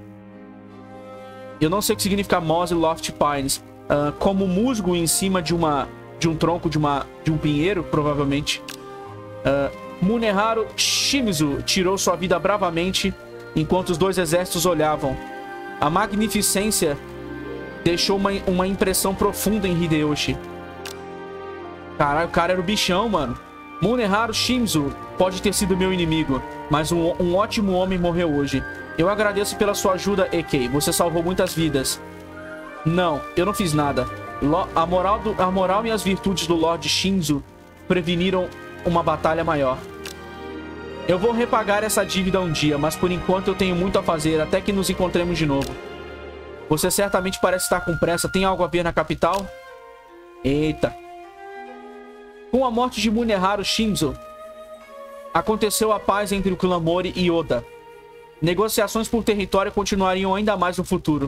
Eu não sei o que significa Moss Loft Pines. Uh, como musgo em cima de uma. De um tronco de uma. De um pinheiro, provavelmente. Uh, Muneharu Shimizu tirou sua vida bravamente enquanto os dois exércitos olhavam. A magnificência deixou uma, uma impressão profunda em Hideyoshi. Caralho, o cara era o bichão, mano. Muneharu Shimizu pode ter sido meu inimigo, mas um, um ótimo homem morreu hoje. Eu agradeço pela sua ajuda, Ekei. Você salvou muitas vidas. Não, eu não fiz nada. Lo a, moral do, a moral e as virtudes do Lord Shinzo preveniram uma batalha maior. Eu vou repagar essa dívida um dia, mas por enquanto eu tenho muito a fazer até que nos encontremos de novo. Você certamente parece estar com pressa. Tem algo a ver na capital? Eita. Com a morte de Muneharu Shimizu, aconteceu a paz entre o clã Mori e Oda. Negociações por território continuariam ainda mais no futuro.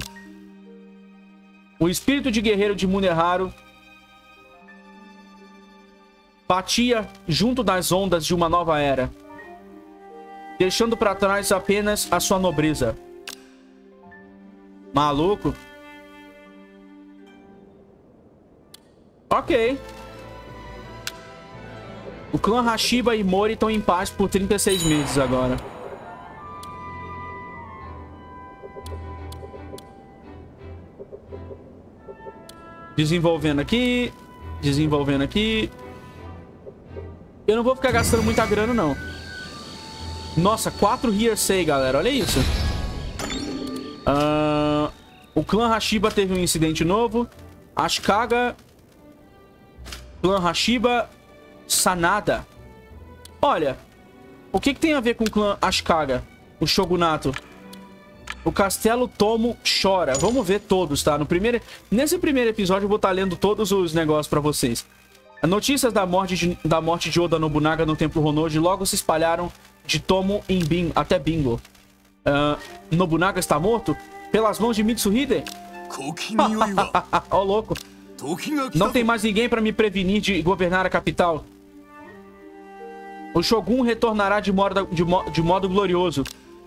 O espírito de guerreiro de Muneharu batia junto das ondas de uma nova era, deixando para trás apenas a sua nobreza. Maluco. Ok. O clã Hashiba e Mori estão em paz por trinta e seis meses agora. Desenvolvendo aqui. Desenvolvendo aqui. Eu não vou ficar gastando muita grana, não. Nossa, quatro Hearsay, galera. Olha isso. Uh, o clã Hashiba teve um incidente novo. Ashikaga. Clã Hashiba. Sanada. Olha. O que, que tem a ver com o clã Ashikaga? O Shogunato. O Castelo Tomo chora. Vamos ver todos, tá? No primeiro... Nesse primeiro episódio eu vou estar lendo todos os negócios pra vocês. Notícias da morte de, da morte de Oda Nobunaga no Templo Honnoji logo se espalharam de Tomo em Bin, até Bingo. Uh, Nobunaga está morto? Pelas mãos de Mitsuhide? Ó, oh, louco. Não tem mais ninguém para me prevenir de governar a capital. O Shogun retornará de modo, de, de modo glorioso.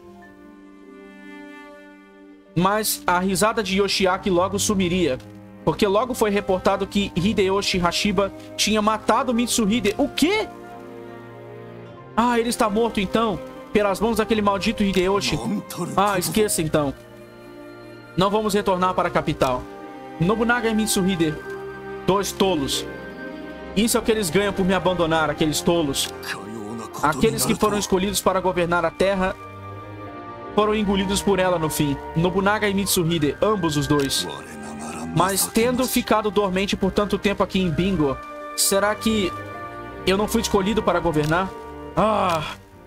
Mas a risada de Yoshiaki logo sumiria, porque logo foi reportado que Hideyoshi Hashiba tinha matado Mitsuhide. O quê? Ah, ele está morto então, pelas mãos daquele maldito Hideyoshi. Ah, esqueça então. Não vamos retornar para a capital. Nobunaga e Mitsuhide, dois tolos. Isso é o que eles ganham por me abandonar, aqueles tolos. Aqueles que foram escolhidos para governar a terra foram engolidos por ela no fim. Nobunaga e Mitsuhide, ambos os dois. Mas tendo ficado dormente por tanto tempo aqui em Bingo, será que eu não fui escolhido para governar? Ah...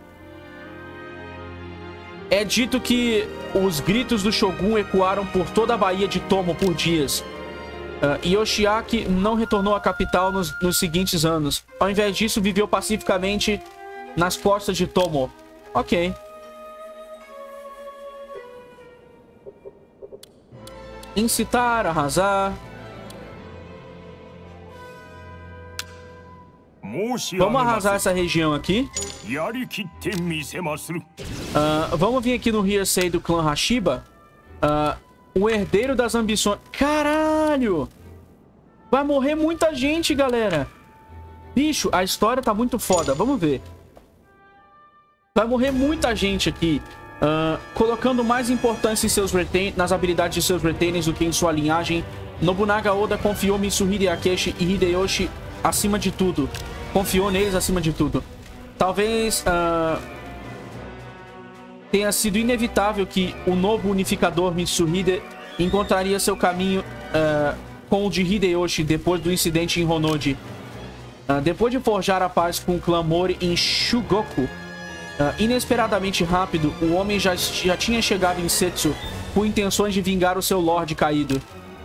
É dito que os gritos do Shogun ecoaram por toda a Baía de Tomo por dias. Uh, Yoshiaki não retornou à capital nos, nos seguintes anos. Ao invés disso, viveu pacificamente nas costas de Tomo. Ok. Incitar, arrasar. Vamos arrasar essa região aqui. Uh, vamos vir aqui no Hearsay do clã Hashiba. Uh, o herdeiro das ambições... Caralho! Vai morrer muita gente, galera. Bicho, a história tá muito foda. Vamos ver. Vai morrer muita gente aqui. Uh, colocando mais importância em seus retain nas habilidades de seus retainers do que em sua linhagem, Nobunaga Oda confiou Mitsuhide Akechi e Hideyoshi acima de tudo. Confiou neles acima de tudo. Talvez uh, tenha sido inevitável que o novo unificador Mitsuhide encontraria seu caminho uh, com o de Hideyoshi depois do incidente em Honnoji. Uh, depois de forjar a paz com o clã Mori em Shugoku, uh, inesperadamente rápido, o homem já, já tinha chegado em Setsu com intenções de vingar o seu Lorde caído.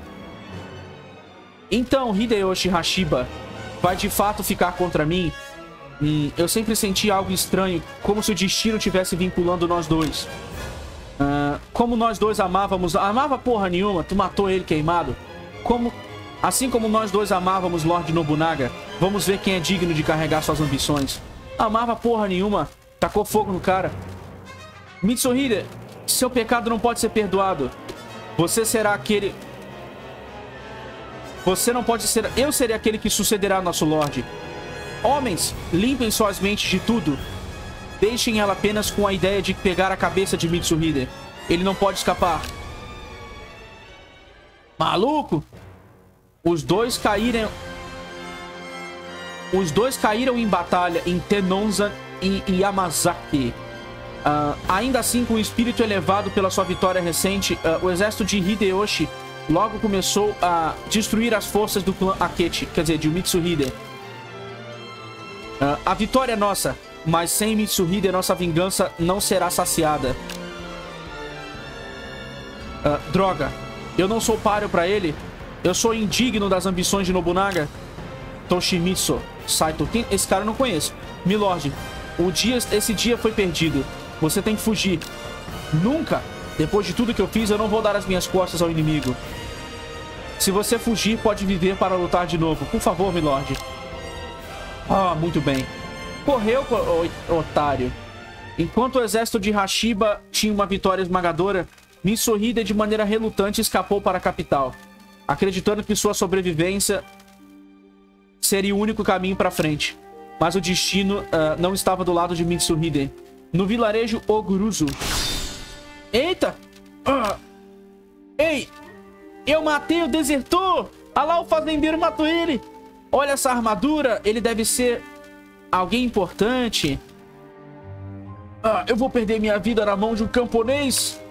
Então, Hideyoshi Hashiba vai de fato ficar contra mim? Hum, eu sempre senti algo estranho, como se o destino tivesse vinculando nós dois. Uh, como nós dois amávamos... Amava porra nenhuma, tu matou ele queimado. Como... Assim como nós dois amávamos Lord Nobunaga, vamos ver quem é digno de carregar suas ambições. Amava porra nenhuma, tacou fogo no cara. Mitsuhide, seu pecado não pode ser perdoado. Você será aquele... Você não pode ser... Eu serei aquele que sucederá nosso Lorde. Homens, limpem suas mentes de tudo. Deixem ela apenas com a ideia de pegar a cabeça de Mitsuhide. Ele não pode escapar. Maluco! Os dois caíram... Os dois caíram em batalha em Tenonzan e Yamazaki. Uh, ainda assim, com o espírito elevado pela sua vitória recente, uh, o exército de Hideyoshi logo começou a destruir as forças do clã Akechi, quer dizer, de Mitsuhide. Uh, a vitória é nossa, mas sem Mitsuhide, nossa vingança não será saciada. Uh, droga, eu não sou páreo pra ele. Eu sou indigno das ambições de Nobunaga. Toshimitsu Saito. Quem? Esse cara eu não conheço. Milord, o dia, esse dia foi perdido. Você tem que fugir. Nunca. Depois de tudo que eu fiz, eu não vou dar as minhas costas ao inimigo. Se você fugir, pode viver para lutar de novo. Por favor, Milord. Ah, muito bem. Correu, otário. Enquanto o exército de Hashiba tinha uma vitória esmagadora, Mitsuhide, de maneira relutante, escapou para a capital, acreditando que sua sobrevivência seria o único caminho para frente. Mas o destino uh, não estava do lado de Mitsuhide. No vilarejo Oguruzu. Eita! Uh. Ei! Eu matei o desertor! Ah lá, o fazendeiro matou ele! Olha essa armadura! Ele deve ser alguém importante. Ah, eu vou perder minha vida na mão de um camponês.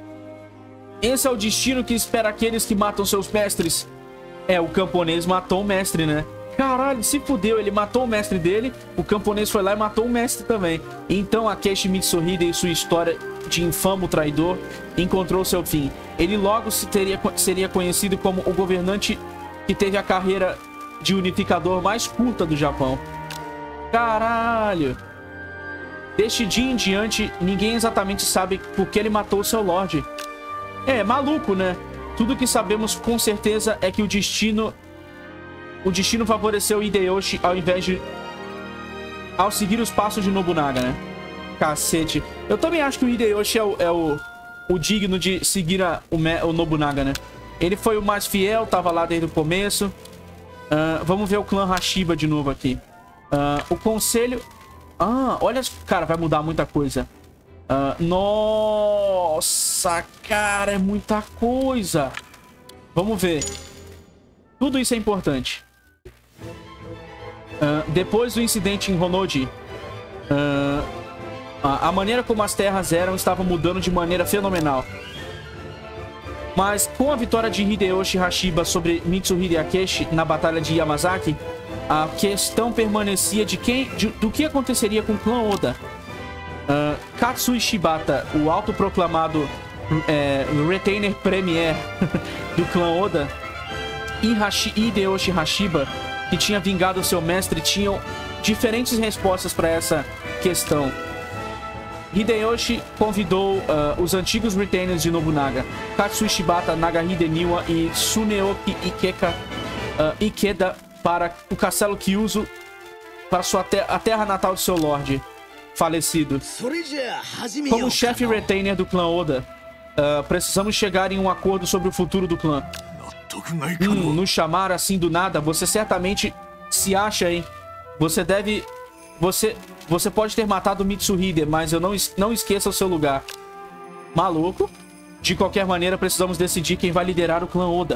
Esse é o destino que espera aqueles que matam seus mestres. É, o camponês matou o mestre, né? Caralho, se fudeu. Ele matou o mestre dele. O camponês foi lá e matou o mestre também. Então Akechi Mitsuhide e sua história de infamo traidor encontrou seu fim. Ele logo se teria, seria conhecido como o governante que teve a carreira de unificador mais curta do Japão. Caralho. Deste dia em diante, ninguém exatamente sabe por que ele matou seu Lorde. É, maluco, né? Tudo que sabemos com certeza é que o destino... O destino favoreceu Hideyoshi ao invés de... Ao seguir os passos de Nobunaga, né? Cacete. Eu também acho que o Hideyoshi é o, é o, o digno de seguir a, o, o Nobunaga, né? Ele foi o mais fiel, tava lá desde o começo. Uh, vamos ver o clã Hashiba de novo aqui. Uh, o conselho... Ah, olha... Cara, vai mudar muita coisa. Uh, nossa, cara, é muita coisa. Vamos ver. Tudo isso é importante. Uh, depois do incidente em Honnoji, uh, a, a maneira como as terras eram estava mudando de maneira fenomenal. Mas com a vitória de Hideyoshi Hashiba sobre Mitsuhide Akechi na batalha de Yamazaki, a questão permanecia de quem, de, do que aconteceria com o clã Oda. Uh, Katsui Shibata, o autoproclamado é, Retainer Premier do clã Oda, e Hashi, Hideyoshi Hashiba, que tinha vingado seu mestre, tinham diferentes respostas para essa questão. Hideyoshi convidou uh, os antigos retainers de Nobunaga, Katsui Shibata, Nagahide Niwa e Tsuneoki Ikeka, uh, Ikeda, para o castelo Kyuzo, para sua te a terra natal de seu Lorde falecido. Como chefe retainer do clã Oda, uh, precisamos chegar em um acordo sobre o futuro do clã. Hum, nos chamar assim do nada, você certamente se acha, hein? Você deve... Você, você pode ter matado Mitsuhide, mas eu não, não esqueça o seu lugar. Maluco. De qualquer maneira, precisamos decidir quem vai liderar o clã Oda.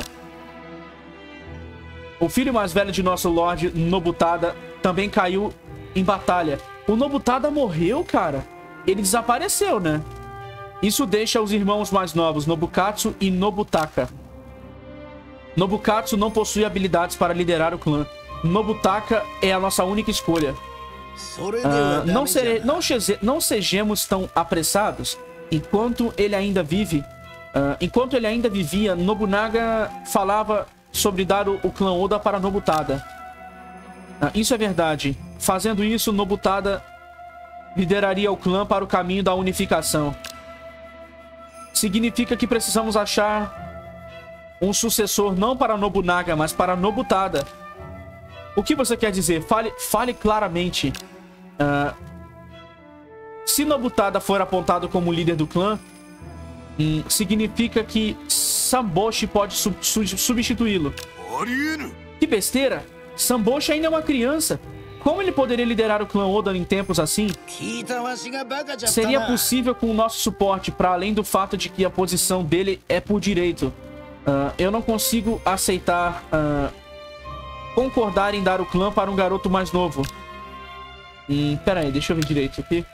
O filho mais velho de nosso Lorde, Nobutada, também caiu em batalha. O Nobutada morreu, cara. Ele desapareceu, né? Isso deixa os irmãos mais novos, Nobukatsu e Nobutaka. Nobukatsu não possui habilidades para liderar o clã. Nobutaka é a nossa única escolha. Uh, não, sere, não, cheze, não sejamos tão apressados. Enquanto ele ainda vive, uh, enquanto ele ainda vivia, Nobunaga falava sobre dar o, o clã Oda para Nobutada. Uh, isso é verdade. Fazendo isso, Nobutada lideraria o clã para o caminho da unificação. Significa que precisamos achar um sucessor não para Nobunaga, mas para Nobutada. O que você quer dizer? Fale, fale claramente. Uh, se Nobutada for apontado como líder do clã, hum, significa que Samboshi pode sub sub substituí-lo. Que besteira! Samboshi ainda é uma criança. Como ele poderia liderar o clã Oda em tempos assim? Seria possível com o nosso suporte, para além do fato de que a posição dele é por direito. Uh, eu não consigo aceitar... Uh, concordar em dar o clã para um garoto mais novo. Hum, pera aí, deixa eu ver direito aqui.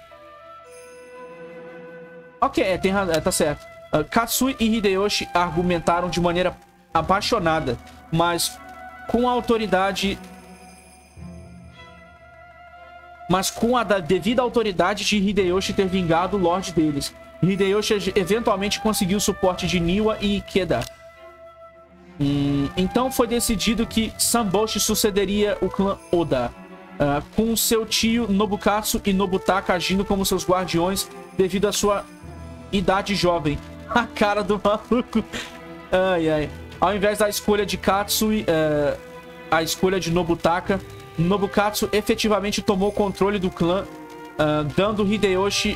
Ok, é, tem razão, é, tá certo. Uh, Katsui e Hideyoshi argumentaram de maneira apaixonada, mas com a autoridade... Mas com a da devida autoridade de Hideyoshi ter vingado o Lorde deles. Hideyoshi eventualmente conseguiu o suporte de Niwa e Ikeda. Hum, então foi decidido que Samboshi sucederia o clã Oda, uh, com seu tio Nobukatsu e Nobutaka agindo como seus guardiões devido à sua idade jovem. A cara do maluco. Ai, ai. Ao invés da escolha de Katsui, uh, a escolha de Nobutaka, Nobukatsu efetivamente tomou controle do clã, uh, dando Hideyoshi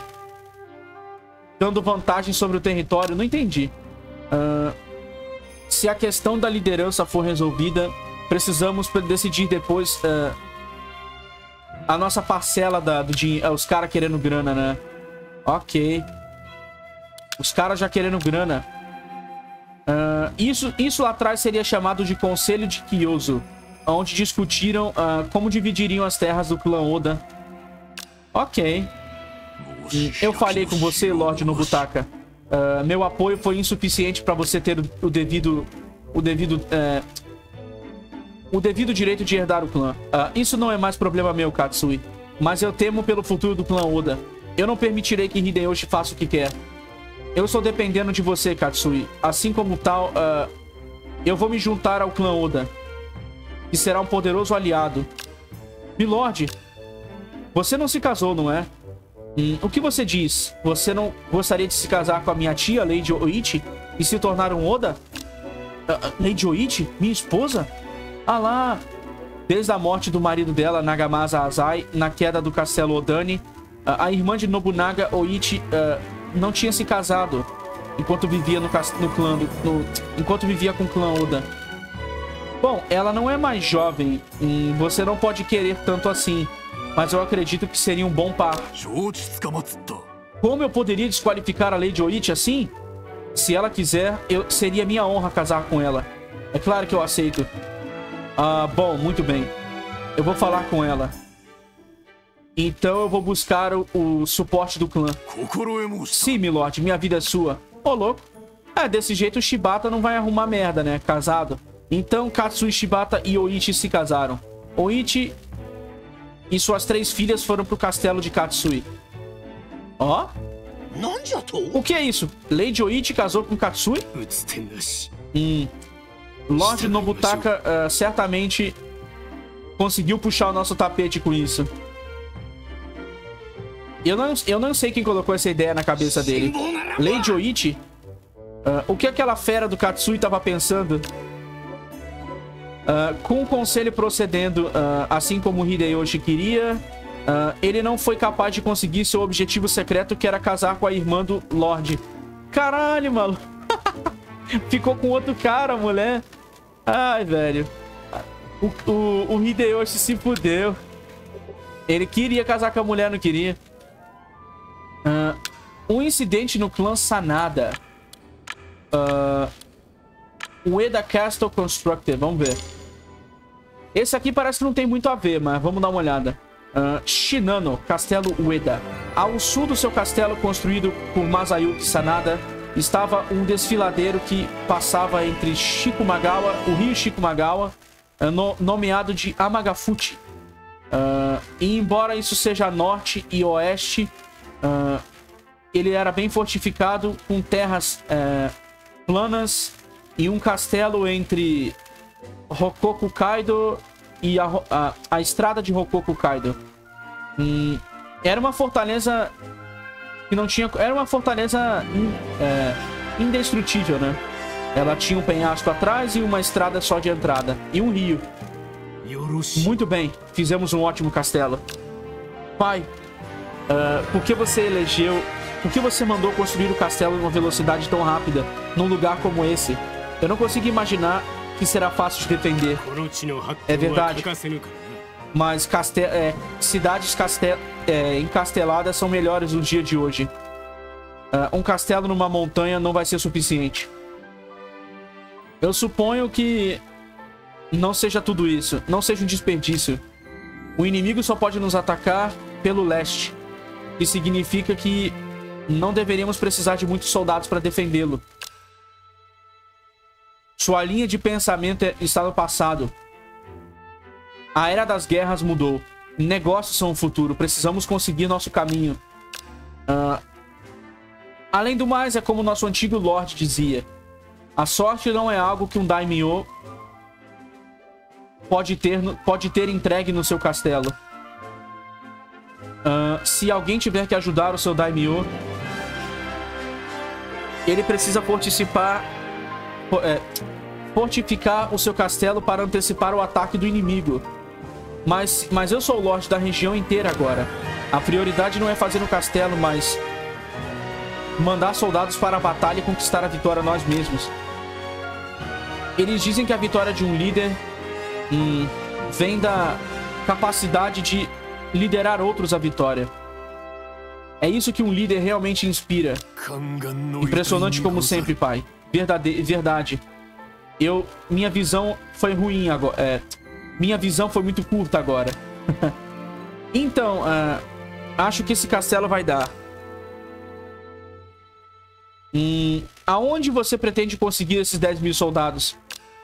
dando vantagem sobre o território. Não entendi. Uh, se a questão da liderança for resolvida, precisamos decidir depois uh, a nossa parcela da, do dinheiro. Uh, os caras querendo grana, né? Ok. Os caras já querendo grana. Uh, isso, isso lá atrás seria chamado de Conselho de Kyozo, onde discutiram uh, como dividiriam as terras do clã Oda. Ok. Eu falei com você, Lorde Nobutaka. Uh, meu apoio foi insuficiente para você ter o devido... O devido... Uh, o devido direito de herdar o clã. Uh, isso não é mais problema meu, Katsui. Mas eu temo pelo futuro do clã Oda. Eu não permitirei que Hideyoshi faça o que quer. Eu estou dependendo de você, Katsui. Assim como tal, uh, eu vou me juntar ao clã Oda, que será um poderoso aliado. Milord, você não se casou, não é? Hum, o que você diz? Você não gostaria de se casar com a minha tia, Lady Oichi, e se tornar um Oda? Uh, Lady Oichi? Minha esposa? Ah lá! Desde a morte do marido dela, Nagamasa Azai, na queda do castelo Odani, uh, a irmã de Nobunaga, Oichi, uh, não tinha se casado enquanto vivia no, no clã do, no, enquanto vivia com o clã Oda. Bom, ela não é mais jovem, hum, você não pode querer tanto assim, mas eu acredito que seria um bom par. Como eu poderia desqualificar a Lady Oichi assim? Se ela quiser, eu, seria minha honra casar com ela. É claro que eu aceito. Ah, bom, muito bem. Eu vou falar com ela. Então eu vou buscar o, o suporte do clã. Sim, milord, minha vida é sua. Ô, louco. É, desse jeito o Shibata não vai arrumar merda, né? Casado. Então Katsui, Shibata e Oichi se casaram. Oichi e suas três filhas foram pro castelo de Katsui. Ó. O que é isso? Lady Oichi casou com Katsui? Hum. Lord Nobutaka uh, certamente conseguiu puxar o nosso tapete com isso. Eu não, eu não sei quem colocou essa ideia na cabeça dele. Lady Oichi? Uh, o que aquela fera do Katsui tava pensando? Uh, com o conselho procedendo uh, assim como Hideyoshi queria, uh, ele não foi capaz de conseguir seu objetivo secreto, que era casar com a irmã do Lorde. Caralho, mano. Ficou com outro cara, mulher. Ai, velho. O, o, o Hideyoshi se fudeu. Ele queria casar com a mulher, não queria. Uh, Um incidente no clã Sanada. Uh, Ueda Castle Constructed. Vamos ver. Esse aqui parece que não tem muito a ver, mas vamos dar uma olhada. Uh, Shinano, Castelo Ueda. Ao sul do seu castelo, construído por Masayuki Sanada, estava um desfiladeiro que passava entre Shikumagawa, o rio Shikumagawa, uh, no, nomeado de Amagafuchi. Uh, e embora isso seja norte e oeste, uh, ele era bem fortificado, com terras uh, planas e um castelo entre Hokoku Kaido e a, a, a estrada de Hokoku Kaido. Hum, era uma fortaleza que não tinha... Era uma fortaleza in, é, indestrutível, né? Ela tinha um penhasco atrás e uma estrada só de entrada. E um rio. Muito bem. Fizemos um ótimo castelo. Pai, uh, por que você elegeu... Por que você mandou construir o castelo numa velocidade tão rápida, num lugar como esse? Eu não consigo imaginar que será fácil de defender. É verdade. Mas castel é, cidades castel é, encasteladas são melhores no dia de hoje. Uh, um castelo numa montanha não vai ser suficiente. Eu suponho que não seja tudo isso. Não seja um desperdício. O inimigo só pode nos atacar pelo leste. Que significa que não deveríamos precisar de muitos soldados para defendê-lo. Sua linha de pensamento está no passado. A era das guerras mudou. Negócios são o futuro. Precisamos conseguir nosso caminho. Uh, além do mais, é como nosso antigo Lorde dizia. A sorte não é algo que um Daimyo pode ter, pode ter entregue no seu castelo. Uh, se alguém tiver que ajudar o seu Daimyo, ele precisa participar... É, fortificar o seu castelo para antecipar o ataque do inimigo. Mas, mas eu sou o Lorde da região inteira agora. A prioridade não é fazer um castelo, mas mandar soldados para a batalha e conquistar a vitória nós mesmos. Eles dizem que a vitória de um líder hum, vem da capacidade de liderar outros à vitória. É isso que um líder realmente inspira. Impressionante como sempre, pai. Verdade. verdade. Eu... Minha visão foi ruim agora. É, minha visão foi muito curta agora. Então, uh, acho que esse castelo vai dar. Hum, aonde você pretende conseguir esses dez mil soldados?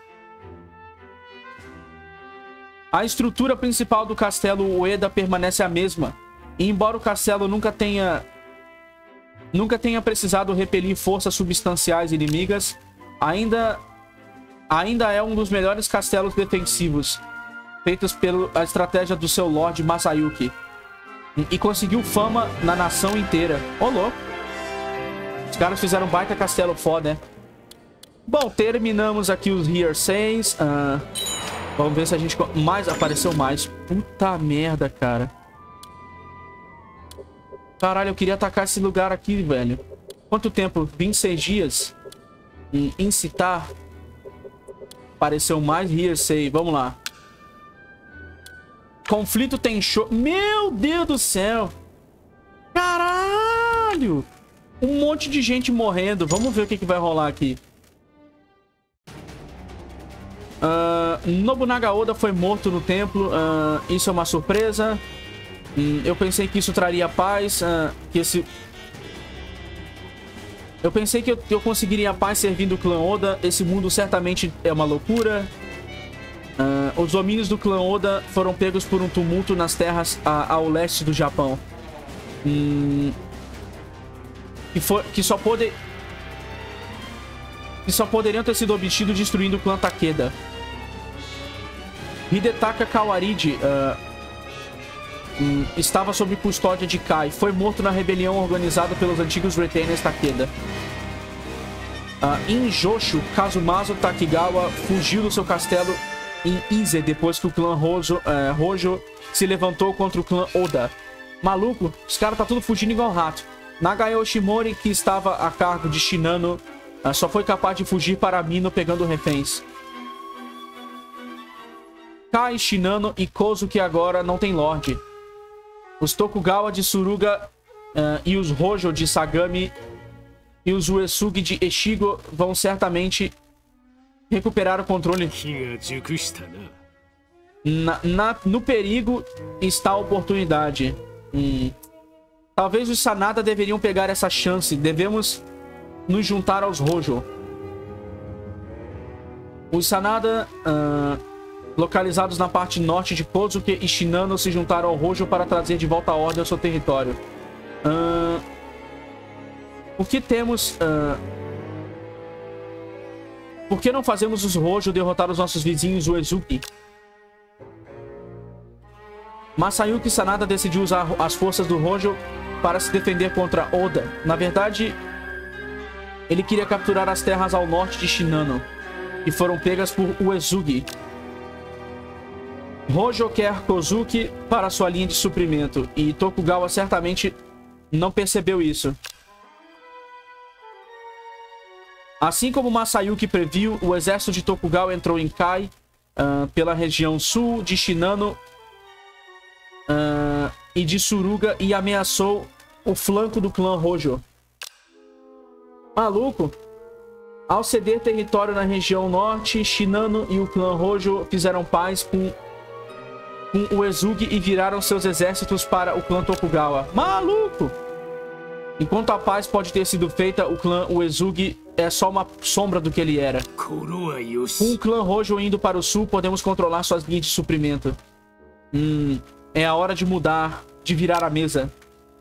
A estrutura principal do castelo Ueda permanece a mesma. E embora o castelo nunca tenha... Nunca tenha precisado repelir forças substanciais inimigas, ainda... Ainda é um dos melhores castelos defensivos feitos pela estratégia do seu Lorde Masayuki. E conseguiu fama na nação inteira. Ô, louco. Os caras fizeram um baita castelo foda, né? Bom, terminamos aqui os Hearsays. Uh, vamos ver se a gente... Mais apareceu mais. Puta merda, cara. Caralho, eu queria atacar esse lugar aqui, velho. Quanto tempo? vinte e seis dias? E incitar... Apareceu mais Hearsay. Vamos lá. Conflito tem show. Meu Deus do céu. Caralho. Um monte de gente morrendo. Vamos ver o que, que vai rolar aqui. Uh, Nobunaga Oda foi morto no templo. Uh, isso é uma surpresa. Uh, eu pensei que isso traria paz. Uh, que esse... Eu pensei que eu, eu conseguiria paz servindo o clã Oda. Esse mundo certamente é uma loucura. Uh, os domínios do clã Oda foram pegos por um tumulto nas terras a, ao leste do Japão. Hum, que, for, que, só pode, que só poderiam ter sido obtidos destruindo o clã Takeda. Hidetaka Kawariji uh, um, estava sob custódia de Kai. Foi morto na rebelião organizada pelos antigos retainers Takeda. Uh, em Joshu, Kazumasu Takigawa fugiu do seu castelo em Ise depois que o clã Hojo, uh, Hojo se levantou contra o clã Oda. Maluco, os caras tá tudo fugindo igual rato. Nagayo Yoshimori, que estava a cargo de Shinano, uh, só foi capaz de fugir para Mino pegando reféns. Kai, Shinano e Kozu, que agora não tem Lorde. Os Tokugawa de Suruga uh, e os Hojo de Sagami e os Uesugi de Echigo vão certamente recuperar o controle. Na, na, no perigo está a oportunidade. Hum. Talvez os Sanada deveriam pegar essa chance. Devemos nos juntar aos Hojo. Os Sanada, uh, localizados na parte norte de Kozuke e Shinano, se juntaram ao Hojo para trazer de volta a ordem ao seu território. Uh, o que temos... Uh, por que não fazemos os Hojo derrotar os nossos vizinhos Uesugi? Masayuki Sanada decidiu usar as forças do Hojo para se defender contra Oda. Na verdade, ele queria capturar as terras ao norte de Shinano, que foram pegas por Uesugi. Hojo quer Kozuki para sua linha de suprimento, e Tokugawa certamente não percebeu isso. Assim como Masayuki previu, o exército de Tokugawa entrou em Kai uh, pela região sul de Shinano uh, e de Suruga e ameaçou o flanco do clã Hojo. Maluco! Ao ceder território na região norte, Shinano e o clã Hojo fizeram paz com, com o Uesugi e viraram seus exércitos para o clã Tokugawa. Maluco! Enquanto a paz pode ter sido feita, o clã Uesugi é só uma sombra do que ele era. Com o clã Hojo indo para o sul, podemos controlar suas linhas de suprimento. Hum, é a hora de mudar, de virar a mesa.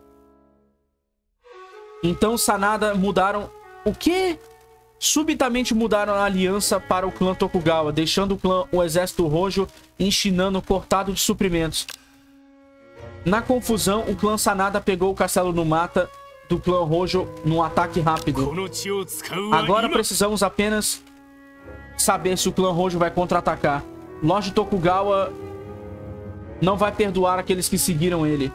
Então Sanada mudaram... O quê? Subitamente mudaram a aliança para o clã Tokugawa, deixando o clã, o exército Hojo em Shinano cortado de suprimentos. Na confusão, o clã Sanada pegou o castelo no mata do clã Hojo num ataque rápido. Agora precisamos apenas saber se o clã Hojo vai contra-atacar. Lord Tokugawa não vai perdoar aqueles que seguiram ele.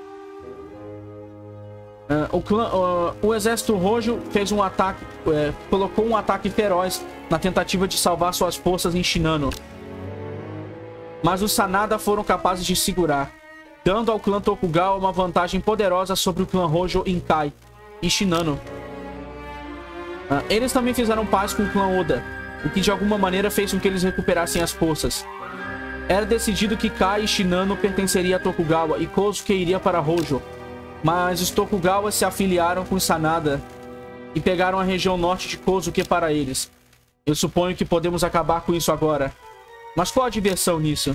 Uh, o, clã, uh, o exército Hojo fez um ataque, uh, colocou um ataque feroz na tentativa de salvar suas forças em Shinano. Mas os Sanada foram capazes de segurar, dando ao clã Tokugawa uma vantagem poderosa sobre o clã Hojo em Kai e Shinano. Uh, eles também fizeram paz com o clã Oda, o que de alguma maneira fez com que eles recuperassem as forças. Era decidido que Kai e Shinano pertenceriam a Tokugawa e Kozuke iria para Hojo. Mas os Tokugawa se afiliaram com os Sanada e pegaram a região norte de Kozuke para eles. Eu suponho que podemos acabar com isso agora. Mas qual a diversão nisso?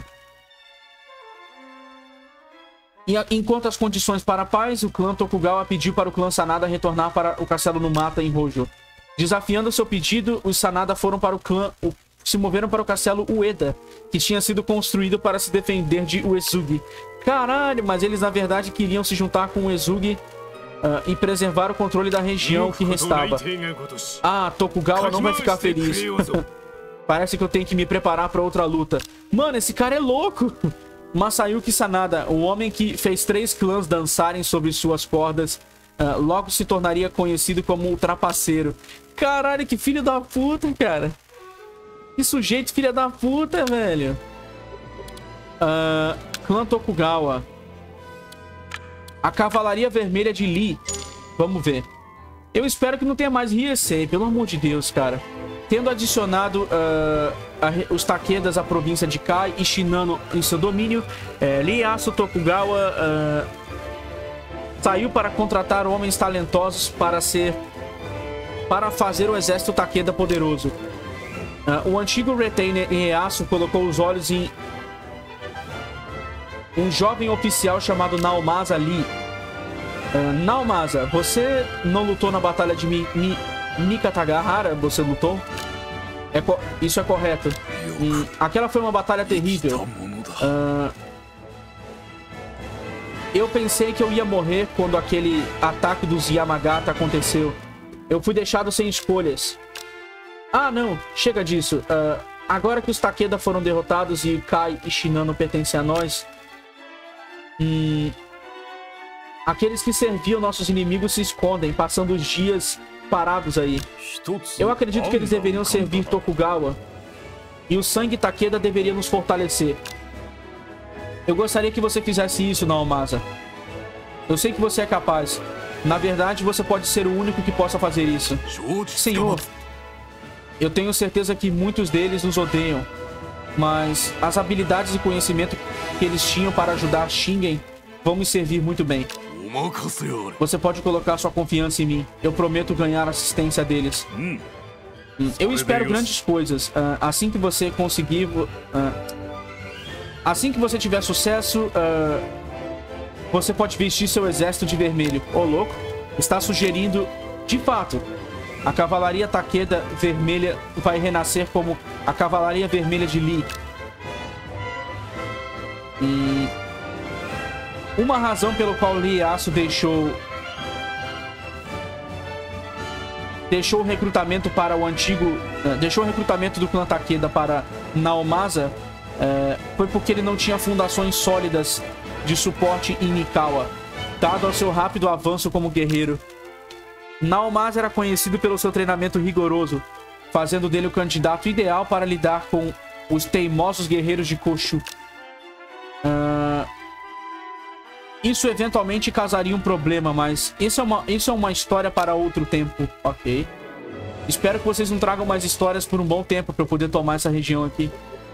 E enquanto as condições para a paz, o clã Tokugawa pediu para o clã Sanada retornar para o castelo no mata em Hojo. Desafiando seu pedido, os Sanada foram para o clã... O, se moveram para o castelo Ueda, que tinha sido construído para se defender de Uesugi. Caralho, mas eles na verdade queriam se juntar com o Uesugi uh, e preservar o controle da região que restava. Ah, Tokugawa não vai ficar feliz. Parece que eu tenho que me preparar para outra luta. Mano, esse cara é louco. Masayuki Sanada, o homem que fez três clãs dançarem sobre suas cordas, uh, logo se tornaria conhecido como o Trapaceiro. Caralho, que filho da puta, cara. Que sujeito filha da puta, velho. Uh, clã Tokugawa. A Cavalaria Vermelha de Lee. Vamos ver. Eu espero que não tenha mais Riesei, pelo amor de Deus, cara. Tendo adicionado uh, a, os Takedas à província de Kai e Shinano em seu domínio, é, Ieyasu Tokugawa uh, saiu para contratar homens talentosos para ser para fazer o exército Takeda poderoso. Uh, o antigo retainer Ieyasu colocou os olhos em um jovem oficial chamado Naomasa Lee. Uh, Naomasa, você não lutou na batalha de Mi, Mi, Mikatagahara? Você lutou? É, isso é correto. Hum, aquela foi uma batalha terrível. Uh, eu pensei que eu ia morrer quando aquele ataque dos Yamagata aconteceu. Eu fui deixado sem escolhas. Ah, não. Chega disso. Uh, agora que os Takeda foram derrotados e Kai e Shinano pertencem a nós... Hum, aqueles que serviam nossos inimigos se escondem, passando os dias parados aí. Eu acredito que eles deveriam servir Tokugawa. E o sangue Takeda deveria nos fortalecer. Eu gostaria que você fizesse isso, Naomasa. Eu sei que você é capaz. Na verdade, você pode ser o único que possa fazer isso. Senhor, eu tenho certeza que muitos deles nos odeiam. Mas as habilidades e conhecimento que eles tinham para ajudar Shingen vão me servir muito bem. Você pode colocar sua confiança em mim. Eu prometo ganhar a assistência deles. Hum. Eu espero grandes coisas. Uh, assim que você conseguir... Uh, assim que você tiver sucesso... Uh, você pode vestir seu exército de vermelho. Ô, louco. Está sugerindo... De fato... A Cavalaria Takeda Vermelha vai renascer como a Cavalaria Vermelha de Lee. E... Uma razão pelo qual Ieyasu deixou... Deixou o recrutamento para o antigo... Deixou o recrutamento do clã Takeda para Naomasa... É, foi porque ele não tinha fundações sólidas de suporte em Mikawa, dado ao seu rápido avanço como guerreiro. Naomasa era conhecido pelo seu treinamento rigoroso, fazendo dele o candidato ideal para lidar com os teimosos guerreiros de Koshu. Uh, isso eventualmente causaria um problema, mas isso é, uma, isso é uma história para outro tempo, ok? Espero que vocês não tragam mais histórias por um bom tempo para eu poder tomar essa região aqui.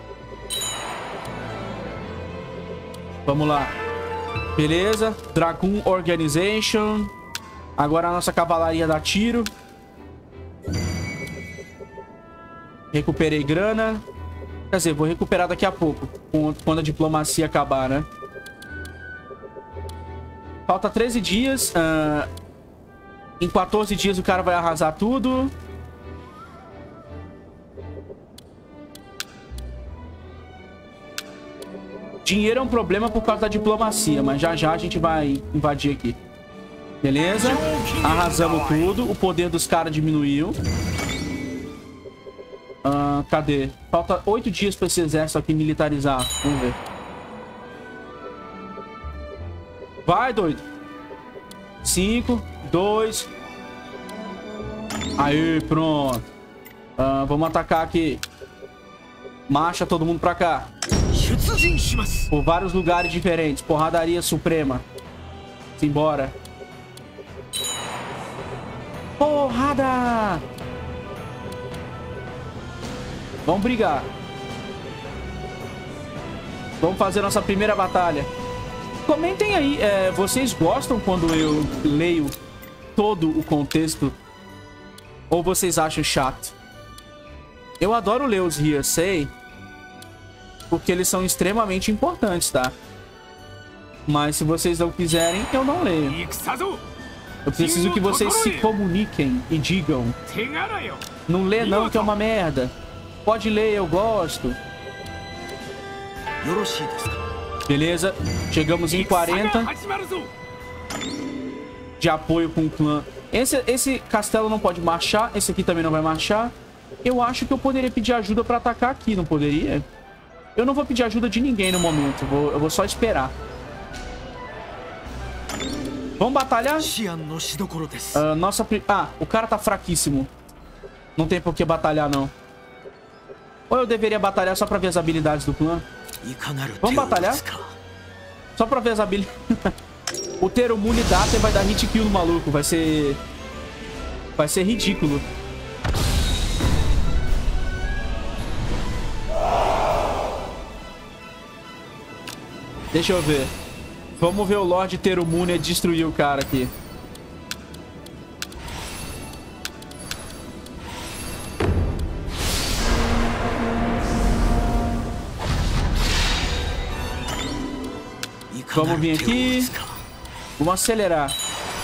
Vamos lá. Beleza. Dragoon Organization. Agora a nossa cavalaria dá tiro. Recuperei grana. Quer dizer, vou recuperar daqui a pouco, quando a diplomacia acabar, né? Falta treze dias. Uh, em quatorze dias o cara vai arrasar tudo. Dinheiro é um problema por causa da diplomacia, mas já já a gente vai invadir aqui. Beleza? Arrasamos tudo. O poder dos caras diminuiu. Uh, cadê? Falta oito dias pra esse exército aqui militarizar. Vamos ver. Vai, doido. Cinco, dois. Aí, pronto. Uh, vamos atacar aqui. Marcha todo mundo pra cá. Por vários lugares diferentes. Porradaria suprema. Simbora. Porrada! Vamos brigar. Vamos fazer nossa primeira batalha. Comentem aí, é, vocês gostam quando eu leio todo o contexto? Ou vocês acham chato? Eu adoro ler os hearsay, porque eles são extremamente importantes, tá? Mas se vocês não quiserem, eu não leio. Eu preciso que vocês se comuniquem e digam. Não lê não, que é uma merda. Pode ler, eu gosto. Beleza, chegamos em quarenta. De apoio com o clã. Esse, esse castelo não pode marchar. Esse aqui também não vai marchar. Eu acho que eu poderia pedir ajuda pra atacar aqui, não poderia? Eu não vou pedir ajuda de ninguém no momento. Vou, eu vou só esperar. Vamos batalhar? Uh, nossa... Ah, o cara tá fraquíssimo. Não tem por que batalhar, não. Ou eu deveria batalhar só pra ver as habilidades do clã? Vamos batalhar? Só pra ver as habilidades. O Terumune Data vai dar hit kill no maluco. Vai ser... Vai ser ridículo. Deixa eu ver. Vamos ver o Lorde Terumune destruir o cara aqui. Vamos vir aqui. Vamos acelerar.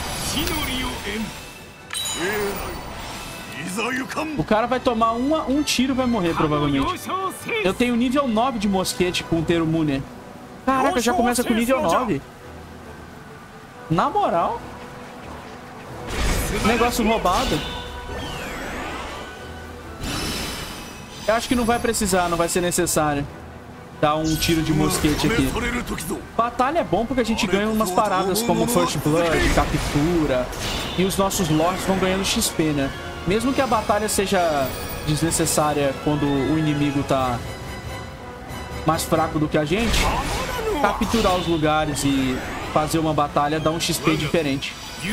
O cara vai tomar uma, um tiro e vai morrer, provavelmente. Eu tenho nível nove de mosquete com o Terumune. Caraca, já começa com nível nove. Na moral. Negócio roubado. Eu acho que não vai precisar, não vai ser necessário dar um tiro de mosquete aqui. Batalha é bom porque a gente ganha umas paradas como First Blood, captura. E os nossos lords vão ganhando X P, né? Mesmo que a batalha seja desnecessária quando o inimigo tá mais fraco do que a gente, capturar os lugares e fazer uma batalha dá um X P diferente.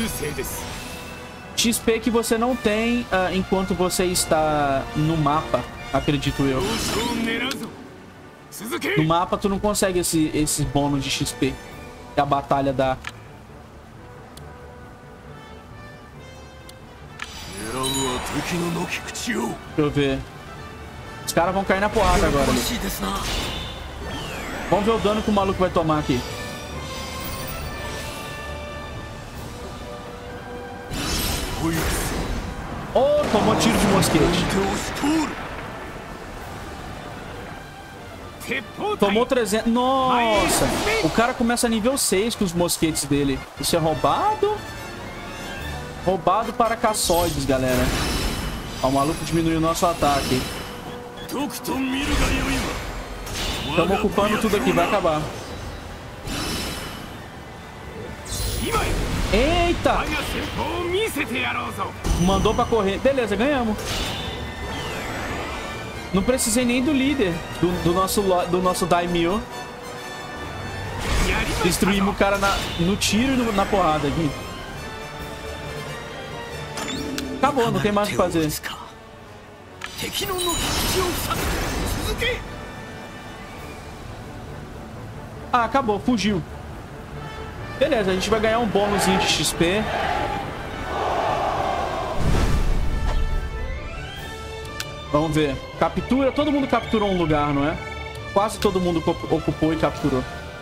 X P que você não tem uh, enquanto você está no mapa, acredito eu. No mapa tu não consegue esse, esses bônus de X P que a batalha dá. Deixa eu ver. Os caras vão cair na porrada agora. Ali. Vamos ver o dano que o maluco vai tomar aqui. Oh, tomou tiro de mosquete. Tomou trezentos. Nossa! O cara começa nível seis com os mosquetes dele. Isso é roubado? Roubado para caçoides, galera. Ó, o maluco diminuiu o nosso ataque. Estamos ocupando tudo aqui, vai acabar. Eita! Mandou pra correr. Beleza, ganhamos. Não precisei nem do líder do, do, nosso, do nosso Daimyo. Destruímos o cara na, no tiro e no, na porrada aqui. Acabou, não tem mais o que fazer. Ah, acabou, fugiu. Beleza, a gente vai ganhar um bônusinho de X P. Vamos ver. Captura. Todo mundo capturou um lugar, não é? Quase todo mundo ocupou e capturou.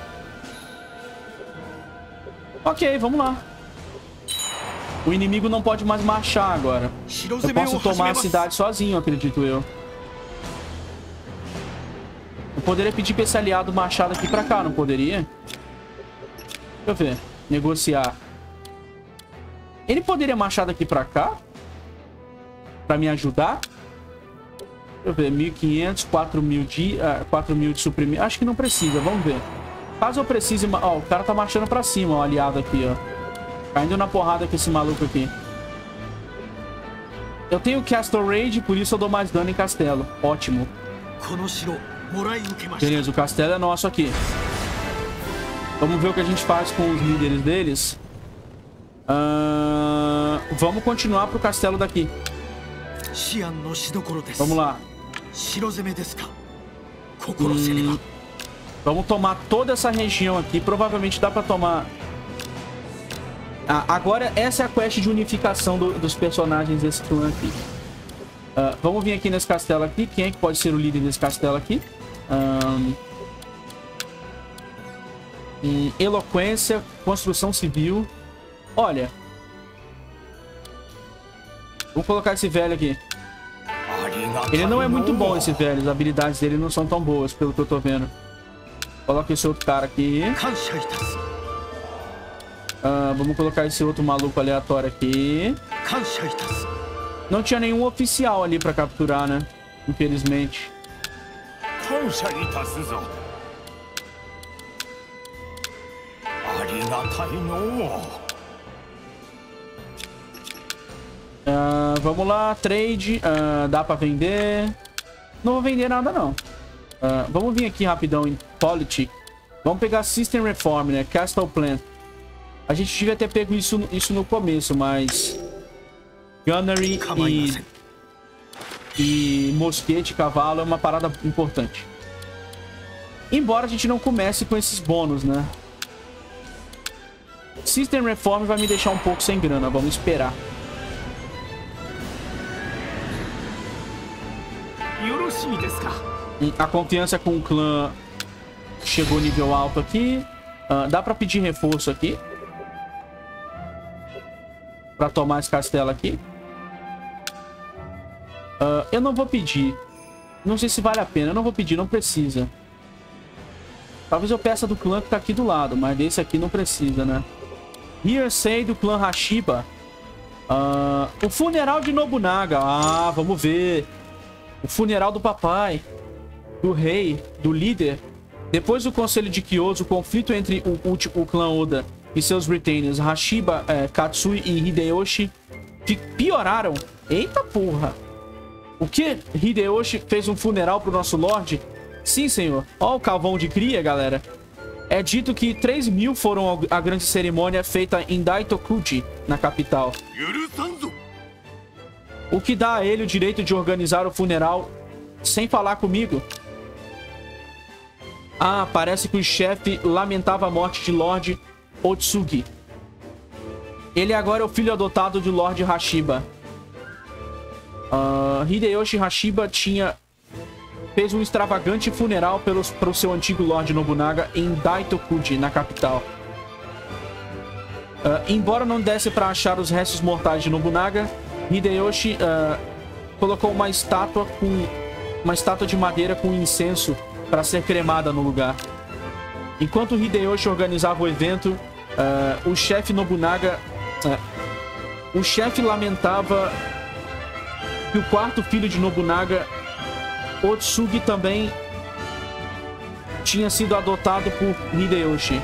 Ok, vamos lá. O inimigo não pode mais marchar agora. Eu posso tomar a cidade sozinho, acredito eu. Eu poderia pedir pra esse aliado marchar daqui pra cá, não poderia? Deixa eu ver. Negociar. Ele poderia marchar daqui pra cá? Pra me ajudar? Deixa eu ver. mil e quinhentos, quatro mil de, uh, quatro mil de suprimir. Acho que não precisa. Vamos ver. Caso eu precise... Ó, o cara tá marchando pra cima, ó, o aliado aqui, ó. Caindo na porrada com esse maluco aqui. Eu tenho Castle Raid, por isso eu dou mais dano em castelo. Ótimo. Beleza, o castelo é nosso aqui. Vamos ver o que a gente faz com os líderes deles. Uh, vamos continuar pro castelo daqui. Vamos lá. Hum, vamos tomar toda essa região aqui. Provavelmente dá pra tomar... Ah, agora essa é a quest de unificação do, dos personagens desse clã aqui. Uh, vamos vir aqui nesse castelo aqui. Quem é que pode ser o líder desse castelo aqui? Um, um, eloquência, construção civil. Olha. Vou colocar esse velho aqui. Ele não é muito bom, esse velho. As habilidades dele não são tão boas, pelo que eu tô vendo. Coloca esse outro cara aqui. Uh, vamos colocar esse outro maluco aleatório aqui. Não tinha nenhum oficial ali pra capturar, né? Infelizmente. Uh, vamos lá, trade. Uh, dá pra vender. Não vou vender nada, não. Uh, vamos vir aqui rapidão em Politics. Vamos pegar System Reform, né? Castle Plant. A gente devia ter pego isso, isso no começo, mas... Gunnery e... E mosquete, cavalo é uma parada importante. Embora a gente não comece com esses bônus, né? System Reform vai me deixar um pouco sem grana. Vamos esperar. A confiança com o clã chegou nível alto aqui. Uh, dá pra pedir reforço aqui. Pra tomar esse castelo aqui. Uh, eu não vou pedir. Não sei se vale a pena. Eu não vou pedir, não precisa. Talvez eu peça do clã que tá aqui do lado. Mas desse aqui não precisa, né? Hearsay do clã Hashiba. Uh, o funeral de Nobunaga. Ah, vamos ver. O funeral do papai. Do rei. Do líder. Depois do conselho de Kyoto, o conflito entre o, o, o clã Oda e seus retainers, Hashiba, é, Katsui e Hideyoshi, pioraram. Eita porra. O que? Hideyoshi fez um funeral pro nosso Lorde? Sim, senhor. Ó o cavão de cria, galera. É dito que três mil foram a grande cerimônia feita em Daitokuji, na capital. O que dá a ele o direito de organizar o funeral sem falar comigo. Ah, parece que o chefe lamentava a morte de Lord Otsugi. Ele agora é o filho adotado de Lord Hashiba. Uh, Hideyoshi Hashiba tinha... fez um extravagante funeral pelos, para o seu antigo Lord Nobunaga em Daitokuji, na capital. Uh, embora não desse para achar os restos mortais de Nobunaga, Hideyoshi uh, colocou uma estátua com uma estátua de madeira com incenso para ser cremada no lugar. Enquanto Hideyoshi organizava o evento, uh, o chefe Nobunaga, uh, o chefe lamentava que o quarto filho de Nobunaga, Otsugi, também tinha sido adotado por Hideyoshi.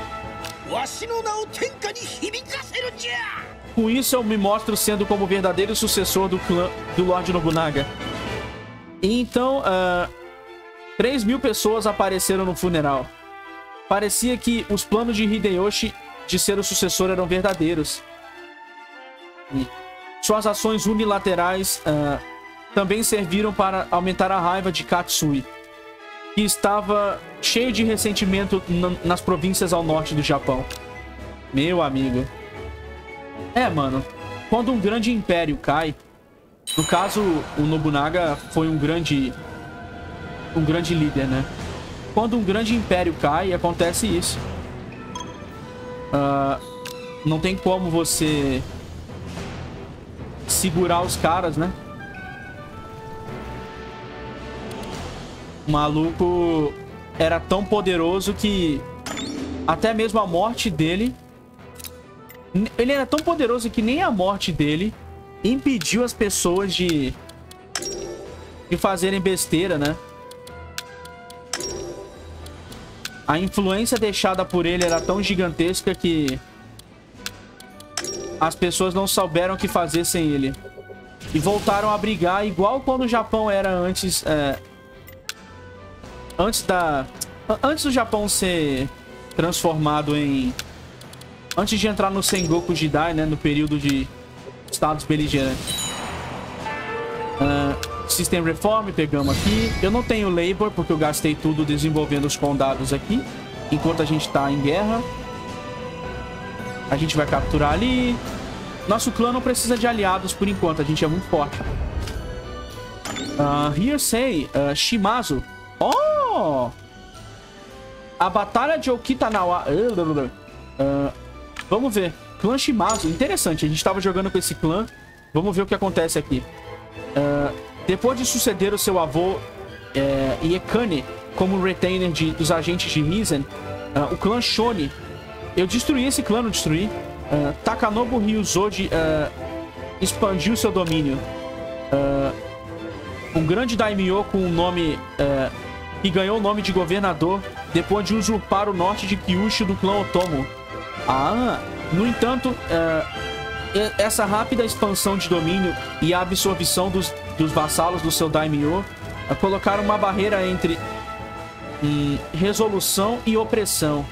Com isso, eu me mostro sendo como verdadeiro sucessor do clã do Lord Nobunaga. E então, uh, três mil pessoas apareceram no funeral. Parecia que os planos de Hideyoshi de ser o sucessor eram verdadeiros. E suas ações unilaterais uh, também serviram para aumentar a raiva de Katsui, que estava cheio de ressentimento nas províncias ao norte do Japão. Meu amigo. É, mano. Quando um grande império cai... No caso, o Nobunaga foi um grande... Um grande líder, né? Quando um grande império cai, acontece isso. Uh, não tem como você... segurar os caras, né? O maluco era tão poderoso que até mesmo a morte dele... Ele era tão poderoso que nem a morte dele impediu as pessoas de... de fazerem besteira, né? A influência deixada por ele era tão gigantesca que as pessoas não souberam o que fazer sem ele. E voltaram a brigar igual quando o Japão era antes... É... Antes da... Antes do Japão ser transformado em... Antes de entrar no Sengoku Jidai, né? No período de estados beligerantes. Uh, System Reform, pegamos aqui. Eu não tenho Labor, porque eu gastei tudo desenvolvendo os condados aqui. Enquanto a gente tá em guerra. A gente vai capturar ali. Nosso clã não precisa de aliados por enquanto. A gente é muito forte. Uh, Hearsay, uh, Shimazu. Oh! A batalha de Okitanawa. Uh, vamos ver. Clã Shimazu. Interessante. A gente estava jogando com esse clã. Vamos ver o que acontece aqui. Uh, depois de suceder o seu avô é, Iekane como retainer de, dos agentes de Mizen, uh, o clã Shoni. Eu destruí esse clã, não destruí. Uh, Takanobu Ryuzoji uh, expandiu seu domínio. Uh, um grande daimyo com o nome... Uh, que ganhou o nome de governador depois de usurpar o norte de Kyushu do clã Otomo. Ah, no entanto, uh, essa rápida expansão de domínio e a absorção dos, dos vassalos do seu daimyo uh, colocaram uma barreira entre um, resolução e opressão.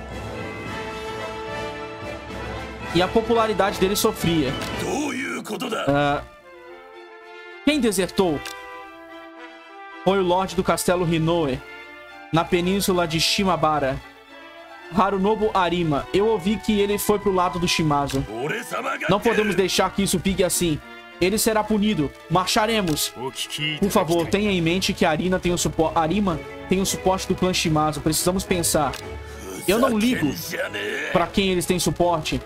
E a popularidade dele sofria. Uh, quem desertou foi o Lorde do Castelo Hinoe, na península de Shimabara, Harunobu Arima. Eu ouvi que ele foi pro lado do Shimazu. Não podemos deixar que isso fique assim. Ele será punido. Marcharemos. Por favor, tenha em mente que Arina tem o suporte... Arima tem o suporte do clã Shimazu. Precisamos pensar. Eu não ligo para quem eles têm suporte.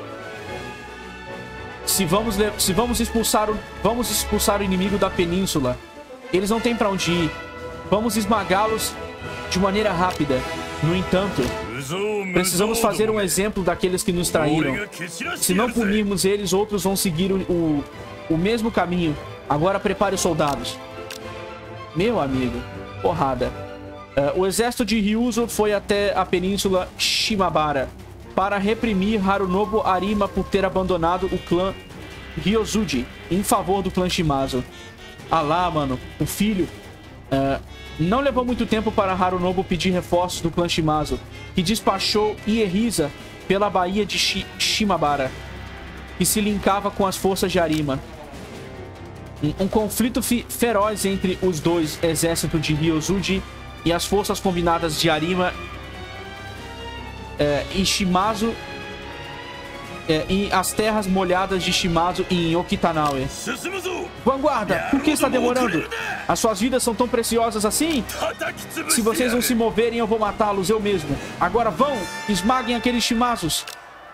Se vamos, se vamos expulsar o... Vamos expulsar o inimigo da península. Eles não têm pra onde ir. Vamos esmagá-los de maneira rápida. No entanto, precisamos fazer um exemplo daqueles que nos traíram. Se não punirmos eles, outros vão seguir o, o, o mesmo caminho. Agora prepare os soldados. Meu amigo, porrada. Uh, o exército de Ryuzo foi até a península Shimabara para reprimir Harunobu Arima por ter abandonado o clã Ryozuji em favor do clã Shimazu. Ah lá, mano, o filho Uh, não levou muito tempo para Harunobu pedir reforços do clã Shimazu, que despachou Iehiza pela Baía de Shi Shimabara, que se linkava com as forças de Arima. Um, um conflito feroz entre os dois exércitos de Ryozuji e as forças combinadas de Arima é, e Shimazu é, e as terras molhadas de Shimazu em Okitanaue. Vanguarda, por que está demorando? As suas vidas são tão preciosas assim? Se vocês não se moverem, eu vou matá-los eu mesmo. Agora vão, esmaguem aqueles Shimazus.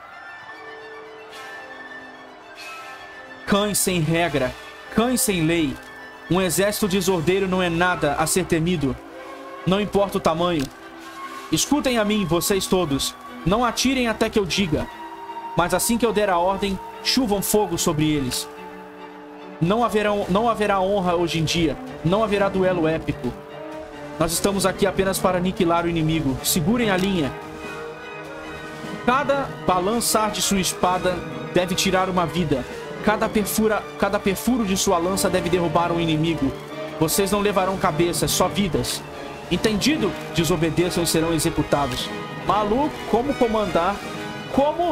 Cães sem regra, cães sem lei. Um exército desordeiro não é nada a ser temido. Não importa o tamanho. Escutem a mim, vocês todos. Não atirem até que eu diga. Mas assim que eu der a ordem, chovam fogo sobre eles. Não haverá, não haverá honra hoje em dia. Não haverá duelo épico. Nós estamos aqui apenas para aniquilar o inimigo. Segurem a linha. Cada balançar de sua espada deve tirar uma vida. Cada, perfura, cada perfuro de sua lança deve derrubar um inimigo. Vocês não levarão cabeças, só vidas. Entendido? Desobedeçam e serão executados. Maluco, como comandar... Como...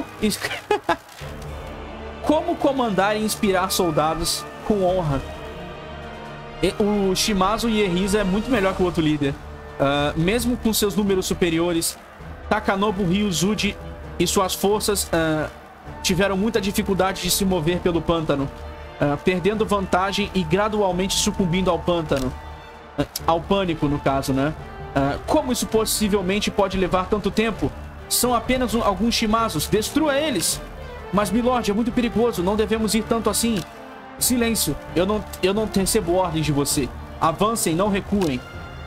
como comandar e inspirar soldados com honra. E, o Shimazu Iehiza é muito melhor que o outro líder. Uh, mesmo com seus números superiores, Takanobu Ryozuji e suas forças uh, tiveram muita dificuldade de se mover pelo pântano, uh, perdendo vantagem e gradualmente sucumbindo ao pântano. Uh, ao pânico, no caso, né? Uh, como isso possivelmente pode levar tanto tempo? São apenas um, alguns Shimazos. Destrua eles! Mas, milord, é muito perigoso. Não devemos ir tanto assim. Silêncio. Eu não, eu não recebo ordens de você. Avancem, não recuem.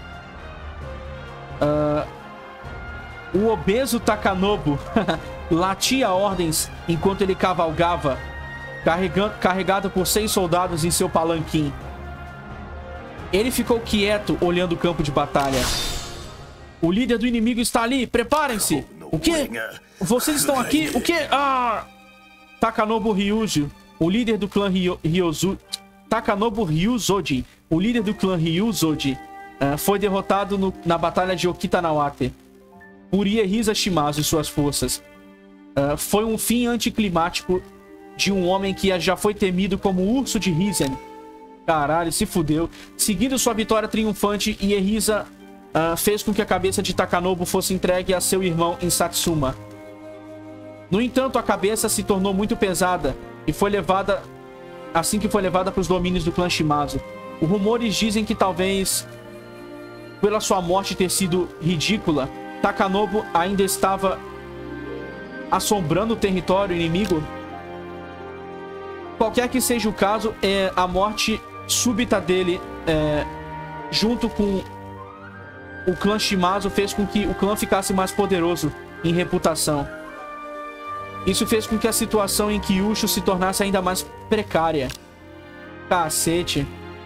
Uh, o obeso Takanobu latia ordens enquanto ele cavalgava, carregando, carregado por seis soldados em seu palanquim. Ele ficou quieto, olhando o campo de batalha. O líder do inimigo está ali. Preparem-se. O quê? Vocês estão aqui? O quê? Ah! Takanobu Ryuji, o líder do clã Ryo, Ryozu... Takanobu Ryuzoji, o líder do clã Ryuzoji, uh, foi derrotado no, na batalha de Okitanawate por Iehiza Shimazu e suas forças. Uh, foi um fim anticlimático de um homem que já foi temido como o Urso de Hizen. Caralho, se fudeu. Seguindo sua vitória triunfante, Iehiza uh, fez com que a cabeça de Takanobu fosse entregue a seu irmão em Satsuma. No entanto, a cabeça se tornou muito pesada e foi levada assim que foi levada para os domínios do clã Shimazu. Os rumores dizem que talvez, pela sua morte ter sido ridícula, Takanobu ainda estava assombrando o território inimigo. Qualquer que seja o caso, é, a morte súbita dele, é, junto com o clã Shimazu, fez com que o clã ficasse mais poderoso em reputação. Isso fez com que a situação em Kyushu se tornasse ainda mais precária. Cacete.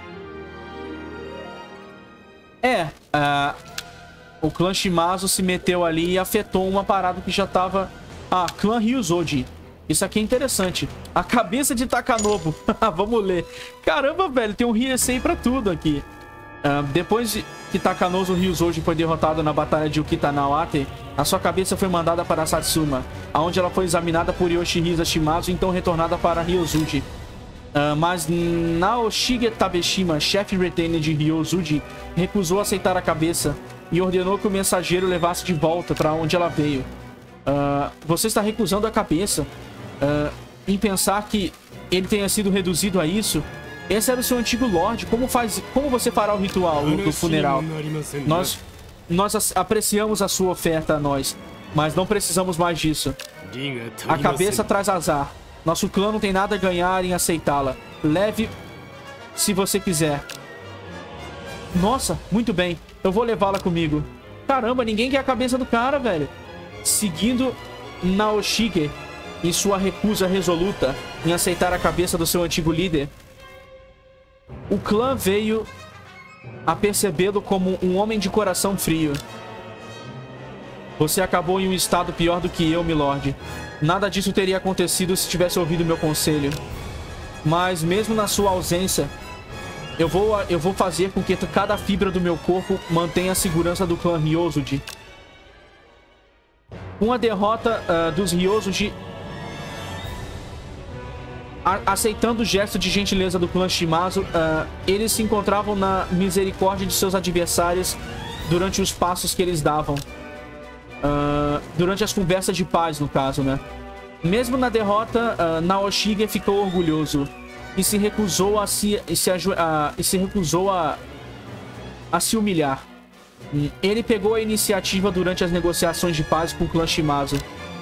É, uh, o clã Shimazu se meteu ali e afetou uma parada que já tava... Ah, clã Ryuzoji. Isso aqui é interessante. A cabeça de Takanobu. Vamos ler. Caramba, velho, tem um Ryusei pra tudo aqui. Uh, depois que Takanobu Ryuzoji foi derrotado na batalha de Okitanawate, a sua cabeça foi mandada para Satsuma, onde ela foi examinada por Yoshihisa Shimazu, então retornada para Ryozuji. Uh, mas Naoshige Tabeshima, chefe retainer de Ryozuji, recusou aceitar a cabeça e ordenou que o mensageiro levasse de volta para onde ela veio. Uh, você está recusando a cabeça uh, em pensar que ele tenha sido reduzido a isso? Esse era o seu antigo Lorde. Como, faz, como você fará o ritual do funeral? Nós, nós apreciamos a sua oferta a nós, mas não precisamos mais disso. A cabeça traz azar. Nosso clã não tem nada a ganhar em aceitá-la. Leve se você quiser. Nossa, muito bem. Eu vou levá-la comigo. Caramba, ninguém quer a cabeça do cara, velho. Seguindo Naoshige em sua recusa resoluta em aceitar a cabeça do seu antigo líder, o clã veio a percebê-lo como um homem de coração frio. Você acabou em um estado pior do que eu, milord. Nada disso teria acontecido se tivesse ouvido meu conselho. Mas mesmo na sua ausência, Eu vou, eu vou fazer com que cada fibra do meu corpo mantenha a segurança do clã Ryozuji. Com a derrota uh, dos Ryozuji, aceitando o gesto de gentileza do clã Shimazu, uh, eles se encontravam na misericórdia de seus adversários durante os passos que eles davam. Uh, durante as conversas de paz, no caso, né? Mesmo na derrota, uh, Naoshige ficou orgulhoso e se recusou a se, e se, a, e se recusou a, a se humilhar. Ele pegou a iniciativa durante as negociações de paz com o clã Shimazu.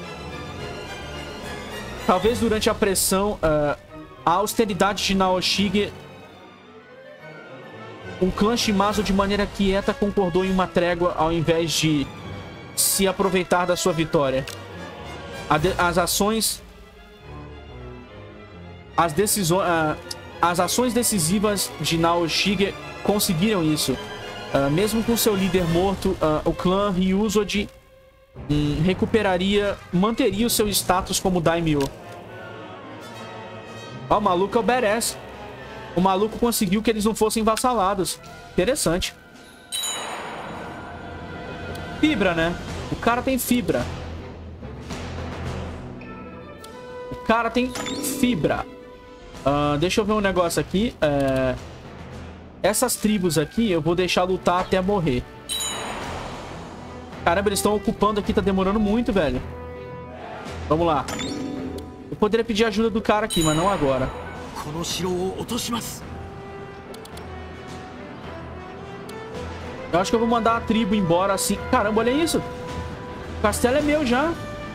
Talvez durante a pressão, uh, a austeridade de Naoshige, o clã Shimazu de maneira quieta concordou em uma trégua ao invés de se aproveitar da sua vitória. As ações... As decisões... Uh, as ações decisivas de Naoshige conseguiram isso. Uh, mesmo com seu líder morto, uh, o clã Ryuzoji um, recuperaria... Manteria o seu status como Daimyo. Ó, o maluco é o badass. O maluco conseguiu que eles não fossem vassalados. Interessante. Fibra, né? O cara tem fibra. O cara tem fibra. Uh, deixa eu ver um negócio aqui. Uh, essas tribos aqui eu vou deixar lutar até morrer. Caramba, eles estão ocupando aqui. Tá demorando muito, velho. Vamos lá. Eu poderia pedir ajuda do cara aqui, mas não agora. Eu acho que eu vou mandar a tribo embora assim. Caramba, olha isso. O castelo é meu já.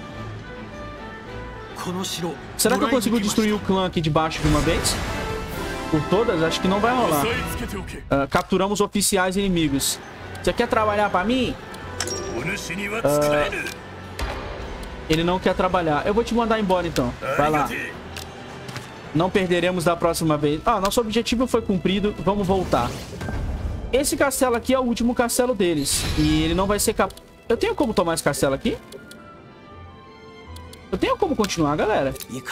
Será que eu consigo destruir o clã aqui de baixo de uma vez? Por todas? Acho que não vai rolar. Uh, capturamos oficiais inimigos. Você quer trabalhar pra mim? Uh, ele não quer trabalhar. Eu vou te mandar embora então. Vai lá. Não perderemos da próxima vez. Ah, nosso objetivo foi cumprido. Vamos voltar. Esse castelo aqui é o último castelo deles. E ele não vai ser capaz... Eu tenho como tomar esse castelo aqui? Eu tenho como continuar, galera?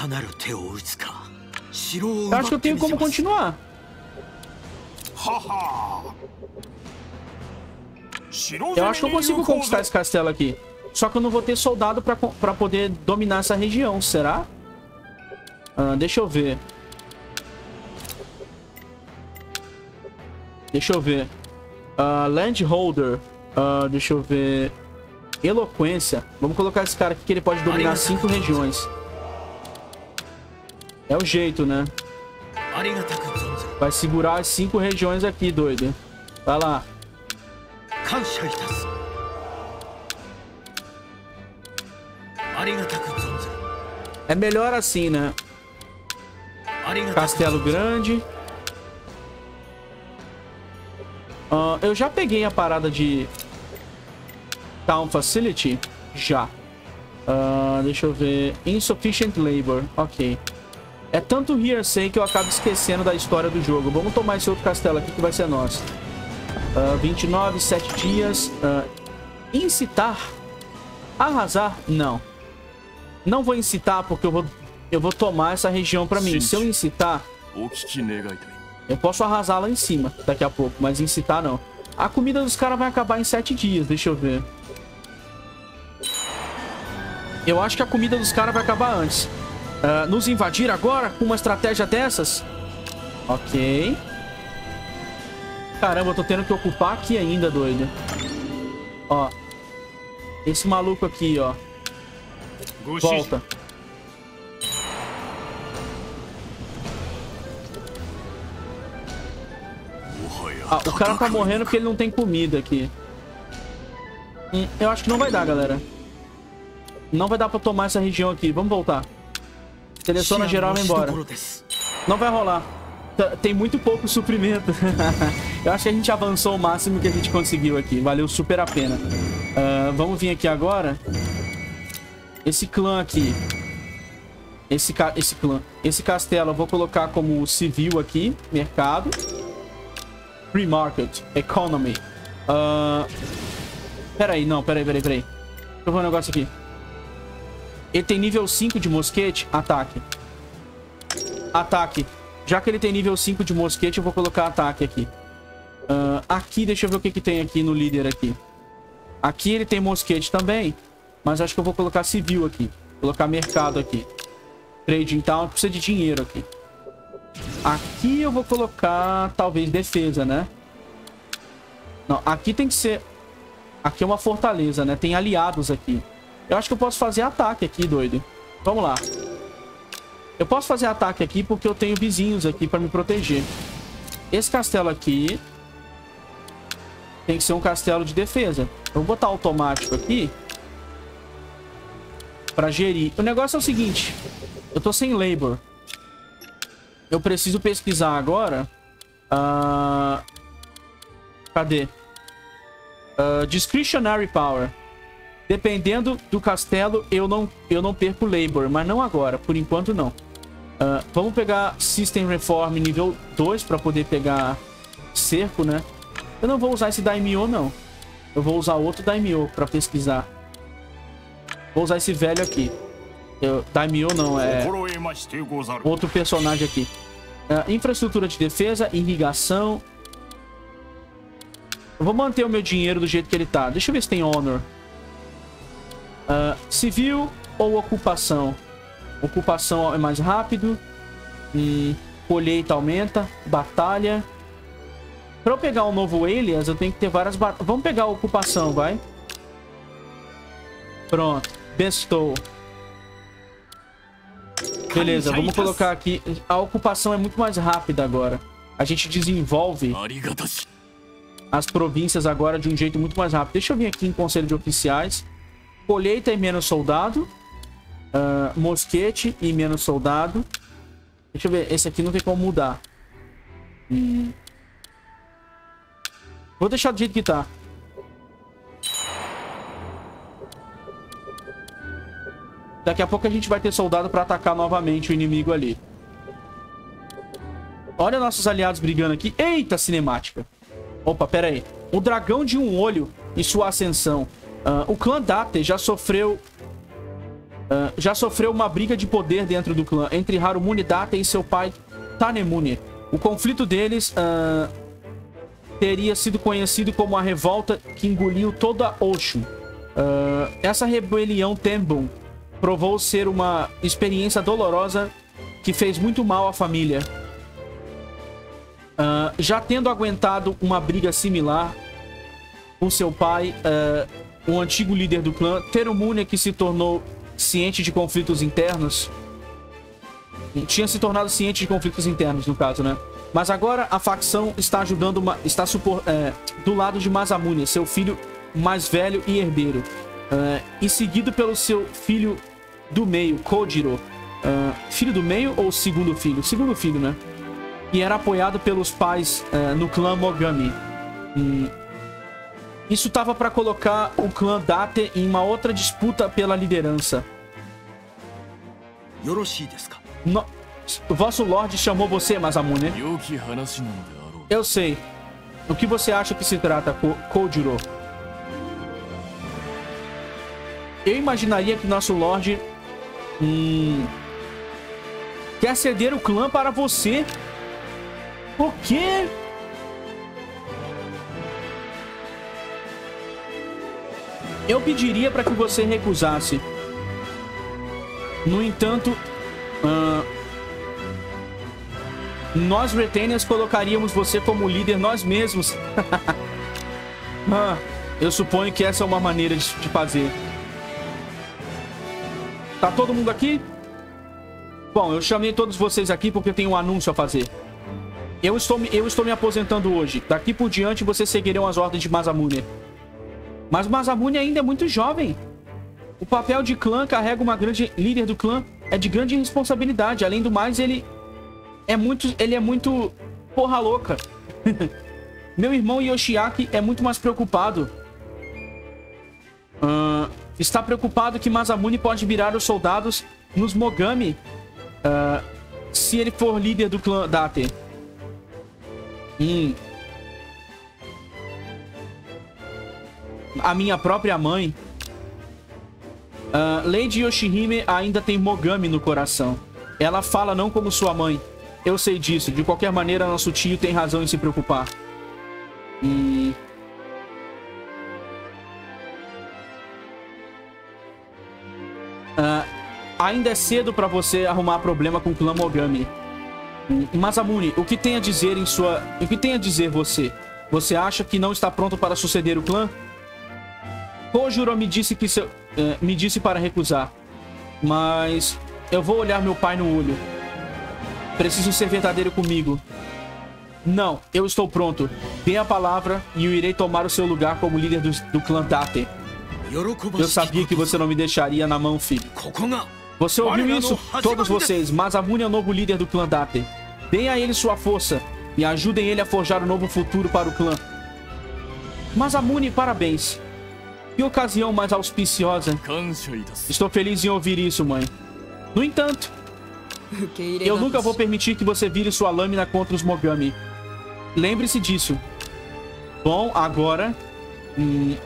Eu acho que eu tenho como continuar. Eu acho que eu consigo conquistar esse castelo aqui. Só que eu não vou ter soldado pra, pra poder dominar essa região, será? Ah, deixa eu ver. Deixa eu ver. Uh, Landholder. Uh, deixa eu ver. Eloquência. Vamos colocar esse cara aqui que ele pode dominar cinco regiões. É o jeito, né? Vai segurar as cinco regiões aqui, doido. Vai lá. É melhor assim, né? Castelo grande. Uh, eu já peguei a parada de Town Facility. Já. Uh, deixa eu ver. Insufficient Labor. Ok. É tanto hearsay que eu acabo esquecendo da história do jogo. Vamos tomar esse outro castelo aqui que vai ser nosso. Uh, vinte e nove, sete dias. Uh, incitar. Arrasar? Não. Não vou incitar porque eu vou, eu vou tomar essa região pra mim. Se eu incitar... Eu posso arrasar lá em cima daqui a pouco, mas incitar não. A comida dos caras vai acabar em sete dias, deixa eu ver. Eu acho que a comida dos caras vai acabar antes. Uh, nos invadir agora com uma estratégia dessas? Ok. Caramba, eu tô tendo que ocupar aqui ainda, doido. Ó. Esse maluco aqui, ó. Volta. Ah, o cara tá morrendo porque ele não tem comida aqui. Hum, eu acho que não vai dar, galera. Não vai dar pra tomar essa região aqui. Vamos voltar. Seleciona geral e vai embora. Não vai rolar. Tem muito pouco suprimento. Eu acho que a gente avançou o máximo que a gente conseguiu aqui. Valeu super a pena. Uh, vamos vir aqui agora. Esse clã aqui. Esse, ca... Esse clã. Esse castelo eu vou colocar como civil aqui. Mercado. Free Market. Economy. Uh... Peraí, não. Peraí, peraí, peraí. Deixa eu ver um negócio aqui. Ele tem nível cinco de mosquete. Ataque. Ataque. Já que ele tem nível cinco de mosquete, eu vou colocar ataque aqui. Uh, aqui, deixa eu ver o que, que tem aqui no líder aqui. Aqui ele tem mosquete também. Mas acho que eu vou colocar civil aqui. Vou colocar mercado aqui. Trading Town, precisa de dinheiro aqui. Aqui eu vou colocar, talvez, defesa, né? Não, aqui tem que ser... Aqui é uma fortaleza, né? Tem aliados aqui. Eu acho que eu posso fazer ataque aqui, doido. Vamos lá. Eu posso fazer ataque aqui porque eu tenho vizinhos aqui pra me proteger. Esse castelo aqui tem que ser um castelo de defesa. Eu vou botar automático aqui pra gerir. O negócio é o seguinte. Eu tô sem labor. Eu preciso pesquisar agora. Uh... Cadê? Uh, discretionary power. Dependendo do castelo, eu não, eu não perco labor. Mas não agora. Por enquanto, não. Uh, vamos pegar System Reform nível dois para poder pegar cerco, né? Eu não vou usar esse Daimyo, não. Eu vou usar outro Daimyo para pesquisar. Vou usar esse velho aqui. Eu, Daimyo não, é outro personagem aqui. Uh, infraestrutura de defesa, irrigação. Eu vou manter o meu dinheiro do jeito que ele tá. Deixa eu ver se tem honor. Uh, civil ou ocupação? Ocupação é mais rápido. Hum, colheita aumenta. Batalha. Pra eu pegar um novo alias, eu tenho que ter várias batalhas. Vamos pegar a ocupação, vai. Pronto. Bestow. Beleza, vamos colocar aqui. A ocupação é muito mais rápida agora. A gente desenvolve as províncias agora de um jeito muito mais rápido. Deixa eu vir aqui em conselho de oficiais. Colheita e menos soldado. Uh, mosquete e menos soldado. Deixa eu ver. Esse aqui não tem como mudar. Hum. Vou deixar do jeito que tá. Daqui a pouco a gente vai ter soldado pra atacar novamente o inimigo ali. Olha nossos aliados brigando aqui. Eita, cinemática. Opa, pera aí. O dragão de um olho e sua ascensão. Uh, o clã Date já sofreu... Uh, já sofreu uma briga de poder dentro do clã entre Harumune Date e seu pai Tanemune. O conflito deles uh, teria sido conhecido como a revolta que engoliu toda Oshu. Uh, essa rebelião Tenbun provou ser uma experiência dolorosa que fez muito mal à família. Uh, já tendo aguentado uma briga similar com seu pai, uh, o antigo líder do clã, Terumune, que se tornou ciente de conflitos internos. Tinha se tornado ciente de conflitos internos, no caso, né? Mas agora a facção está ajudando, uma, está supor, é, do lado de Masamune, seu filho mais velho e herdeiro. Uh, e seguido pelo seu filho do meio, Kojiro. Uh, filho do meio ou segundo filho? Segundo filho, né? E era apoiado pelos pais uh, no clã Mogami. Hum, isso tava para colocar o clã Date em uma outra disputa pela liderança. No... O vosso Lorde chamou você, Masamune. Eu sei. O que você acha que se trata, Ko Kojiro? Eu imaginaria que nosso Lorde hum, quer ceder o clã para você. O quê? Eu pediria para que você recusasse. No entanto, uh, nós Retainers colocaríamos você como líder nós mesmos. ah, eu suponho que essa é uma maneira de, de fazer. Tá todo mundo aqui? Bom, eu chamei todos vocês aqui porque eu tenho um anúncio a fazer. Eu estou, eu estou me aposentando hoje. Daqui por diante vocês seguirão as ordens de Masamune. Mas Masamune ainda é muito jovem. O papel de clã carrega uma grande... líder do clã é de grande responsabilidade. Além do mais, ele é muito... Ele é muito... porra louca. Meu irmão Yoshiaki é muito mais preocupado. Uh, está preocupado que Masamune pode virar os soldados nos Mogami. Uh, se ele for líder do clã Date. Hum... A minha própria mãe. Uh, Lady Yoshihime ainda tem Mogami no coração. Ela fala não como sua mãe. Eu sei disso. De qualquer maneira, nosso tio tem razão em se preocupar. E... Uh, ainda é cedo pra você arrumar problema com o clã Mogami. Masamune, o que tem a dizer em sua... O que tem a dizer você? Você acha que não está pronto para suceder o clã? Kojuro me disse que seu... Uh, me disse para recusar. Mas... eu vou olhar meu pai no olho. Preciso ser verdadeiro comigo. Não, eu estou pronto. Dê a palavra e eu irei tomar o seu lugar como líder do, do clã Date. Eu sabia que você não me deixaria na mão, filho. Você ouviu isso? Todos vocês. Masamune é o novo líder do clã Date. Deem a ele sua força e ajudem ele a forjar um novo futuro para o clã. Masamune, parabéns. Que ocasião mais auspiciosa. Estou feliz em ouvir isso, mãe. No entanto, eu nunca vou permitir que você vire sua lâmina contra os Mogami. Lembre-se disso. Bom, agora... Hum...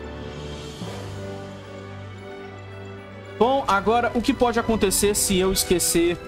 Bom, agora, o que pode acontecer se eu esquecer...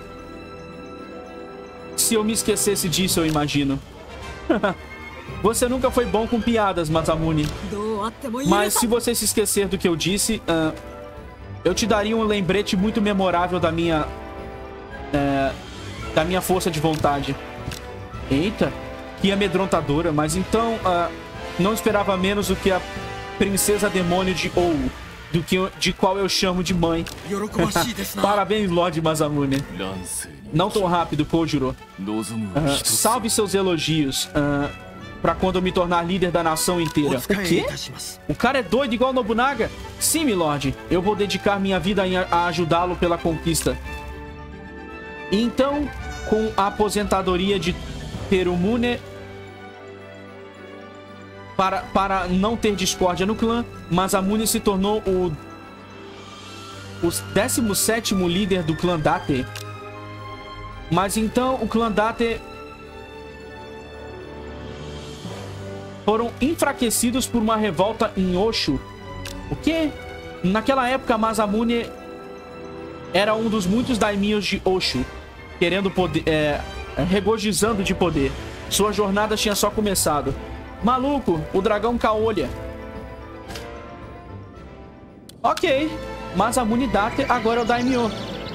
Se eu me esquecesse disso, eu imagino. Você nunca foi bom com piadas, Masamune. Mas se você se esquecer do que eu disse, uh, eu te daria um lembrete muito memorável da minha... Uh, da minha força de vontade. Eita, que amedrontadora. Mas então, uh, não esperava menos do que a princesa demônio de Ou. Do que eu, de qual eu chamo de mãe. Parabéns, Lorde Masamune. Não tão rápido, Kojuro. Uh, salve seus elogios. Uh, pra quando eu me tornar líder da nação inteira. O quê? O cara é doido igual Nobunaga? Sim, milord. Eu vou dedicar minha vida a ajudá-lo pela conquista. Então, com a aposentadoria de Terumune... Para, para não ter discórdia no clã, Masamune se tornou o, o décimo sétimo líder do clã Date. Mas então o clã Date foram enfraquecidos por uma revolta em Oshu. O quê? Naquela época, Masamune era um dos muitos daimyos de Oshu, querendo poder, é, regozijando de poder. Sua jornada tinha só começado. Maluco, o dragão Kaolha. Ok. Masamune Date agora é o daimyo.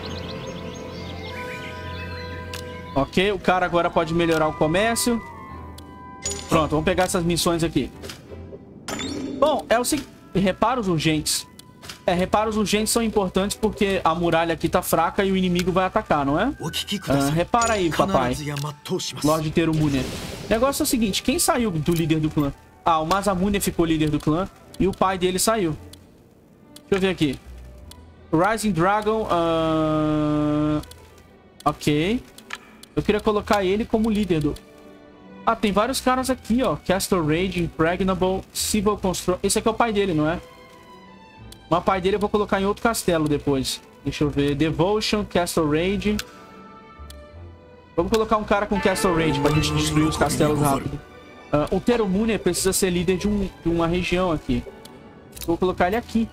Ok, o cara agora pode melhorar o comércio. Pronto, vamos pegar essas missões aqui. Bom, é o seguinte. Reparos urgentes. É, reparos urgentes são importantes porque a muralha aqui tá fraca e o inimigo vai atacar, não é? Ah, repara aí, papai. Lorde Terumune. O negócio é o seguinte, quem saiu do líder do clã? Ah, o Masamune ficou líder do clã e o pai dele saiu. Deixa eu ver aqui. Rising Dragon. Uh... Ok. Eu queria colocar ele como líder do... Ah, tem vários caras aqui, ó. Castle Rage, Impregnable, Civil Construction. Esse aqui é o pai dele, não é? O pai dele eu vou colocar em outro castelo depois. Deixa eu ver. Devotion, Castle Rage. Vamos colocar um cara com Castle Rage pra gente destruir os castelos rápido. Uh, o Terumune precisa ser líder de, um, de uma região aqui. Vou colocar ele aqui.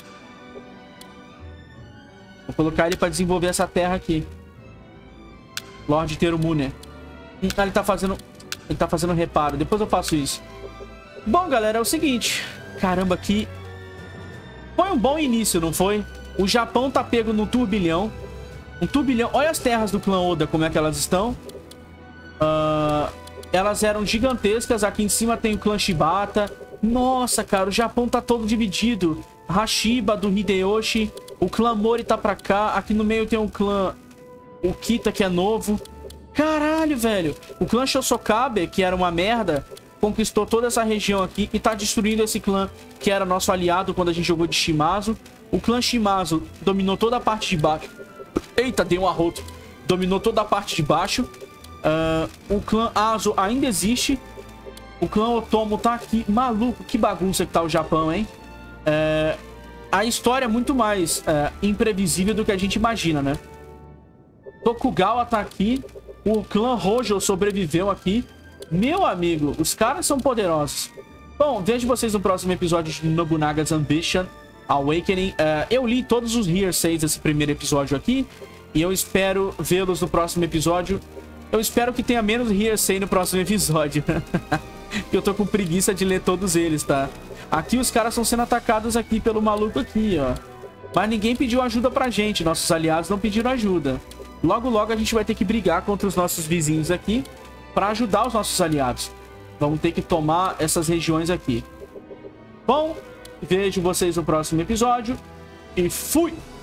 Vou colocar ele pra desenvolver essa terra aqui. Lorde Terumune. Hum, ele tá fazendo... Ele tá fazendo reparo. Depois eu faço isso. Bom, galera, é o seguinte. Caramba, aqui... Foi um bom início, não foi? O Japão tá pego no turbilhão. Um turbilhão. Olha as terras do clã Oda, como é que elas estão. Uh, elas eram gigantescas. Aqui em cima tem o clã Shibata. Nossa, cara, o Japão tá todo dividido. Hashiba, do Hideyoshi. O clã Mori tá pra cá. Aqui no meio tem o clã... O Kita, que é novo. Caralho, velho. O clã Shosokabe, que era uma merda... Conquistou toda essa região aqui e tá destruindo esse clã que era nosso aliado quando a gente jogou de Shimazu. O clã Shimazu dominou toda a parte de baixo. Eita, deu um arroto. Dominou toda a parte de baixo. Uh, o clã Azo ainda existe. O clã Otomo tá aqui. Maluco, que bagunça que tá o Japão, hein? Uh, a história é muito mais uh, imprevisível do que a gente imagina, né? Tokugawa tá aqui. O clã Hojo sobreviveu aqui. Meu amigo, os caras são poderosos. Bom, vejo vocês no próximo episódio de Nobunaga's Ambition Awakening. Uh, eu li todos os hearsays desse primeiro episódio aqui. E eu espero vê-los no próximo episódio. Eu espero que tenha menos hearsay no próximo episódio. Que eu tô com preguiça de ler todos eles, tá? Aqui os caras estão sendo atacados aqui pelo maluco aqui, ó. Mas ninguém pediu ajuda pra gente. Nossos aliados não pediram ajuda. Logo, logo a gente vai ter que brigar contra os nossos vizinhos aqui pra ajudar os nossos aliados. Vamos ter que tomar essas regiões aqui. Bom, vejo vocês no próximo episódio. E fui!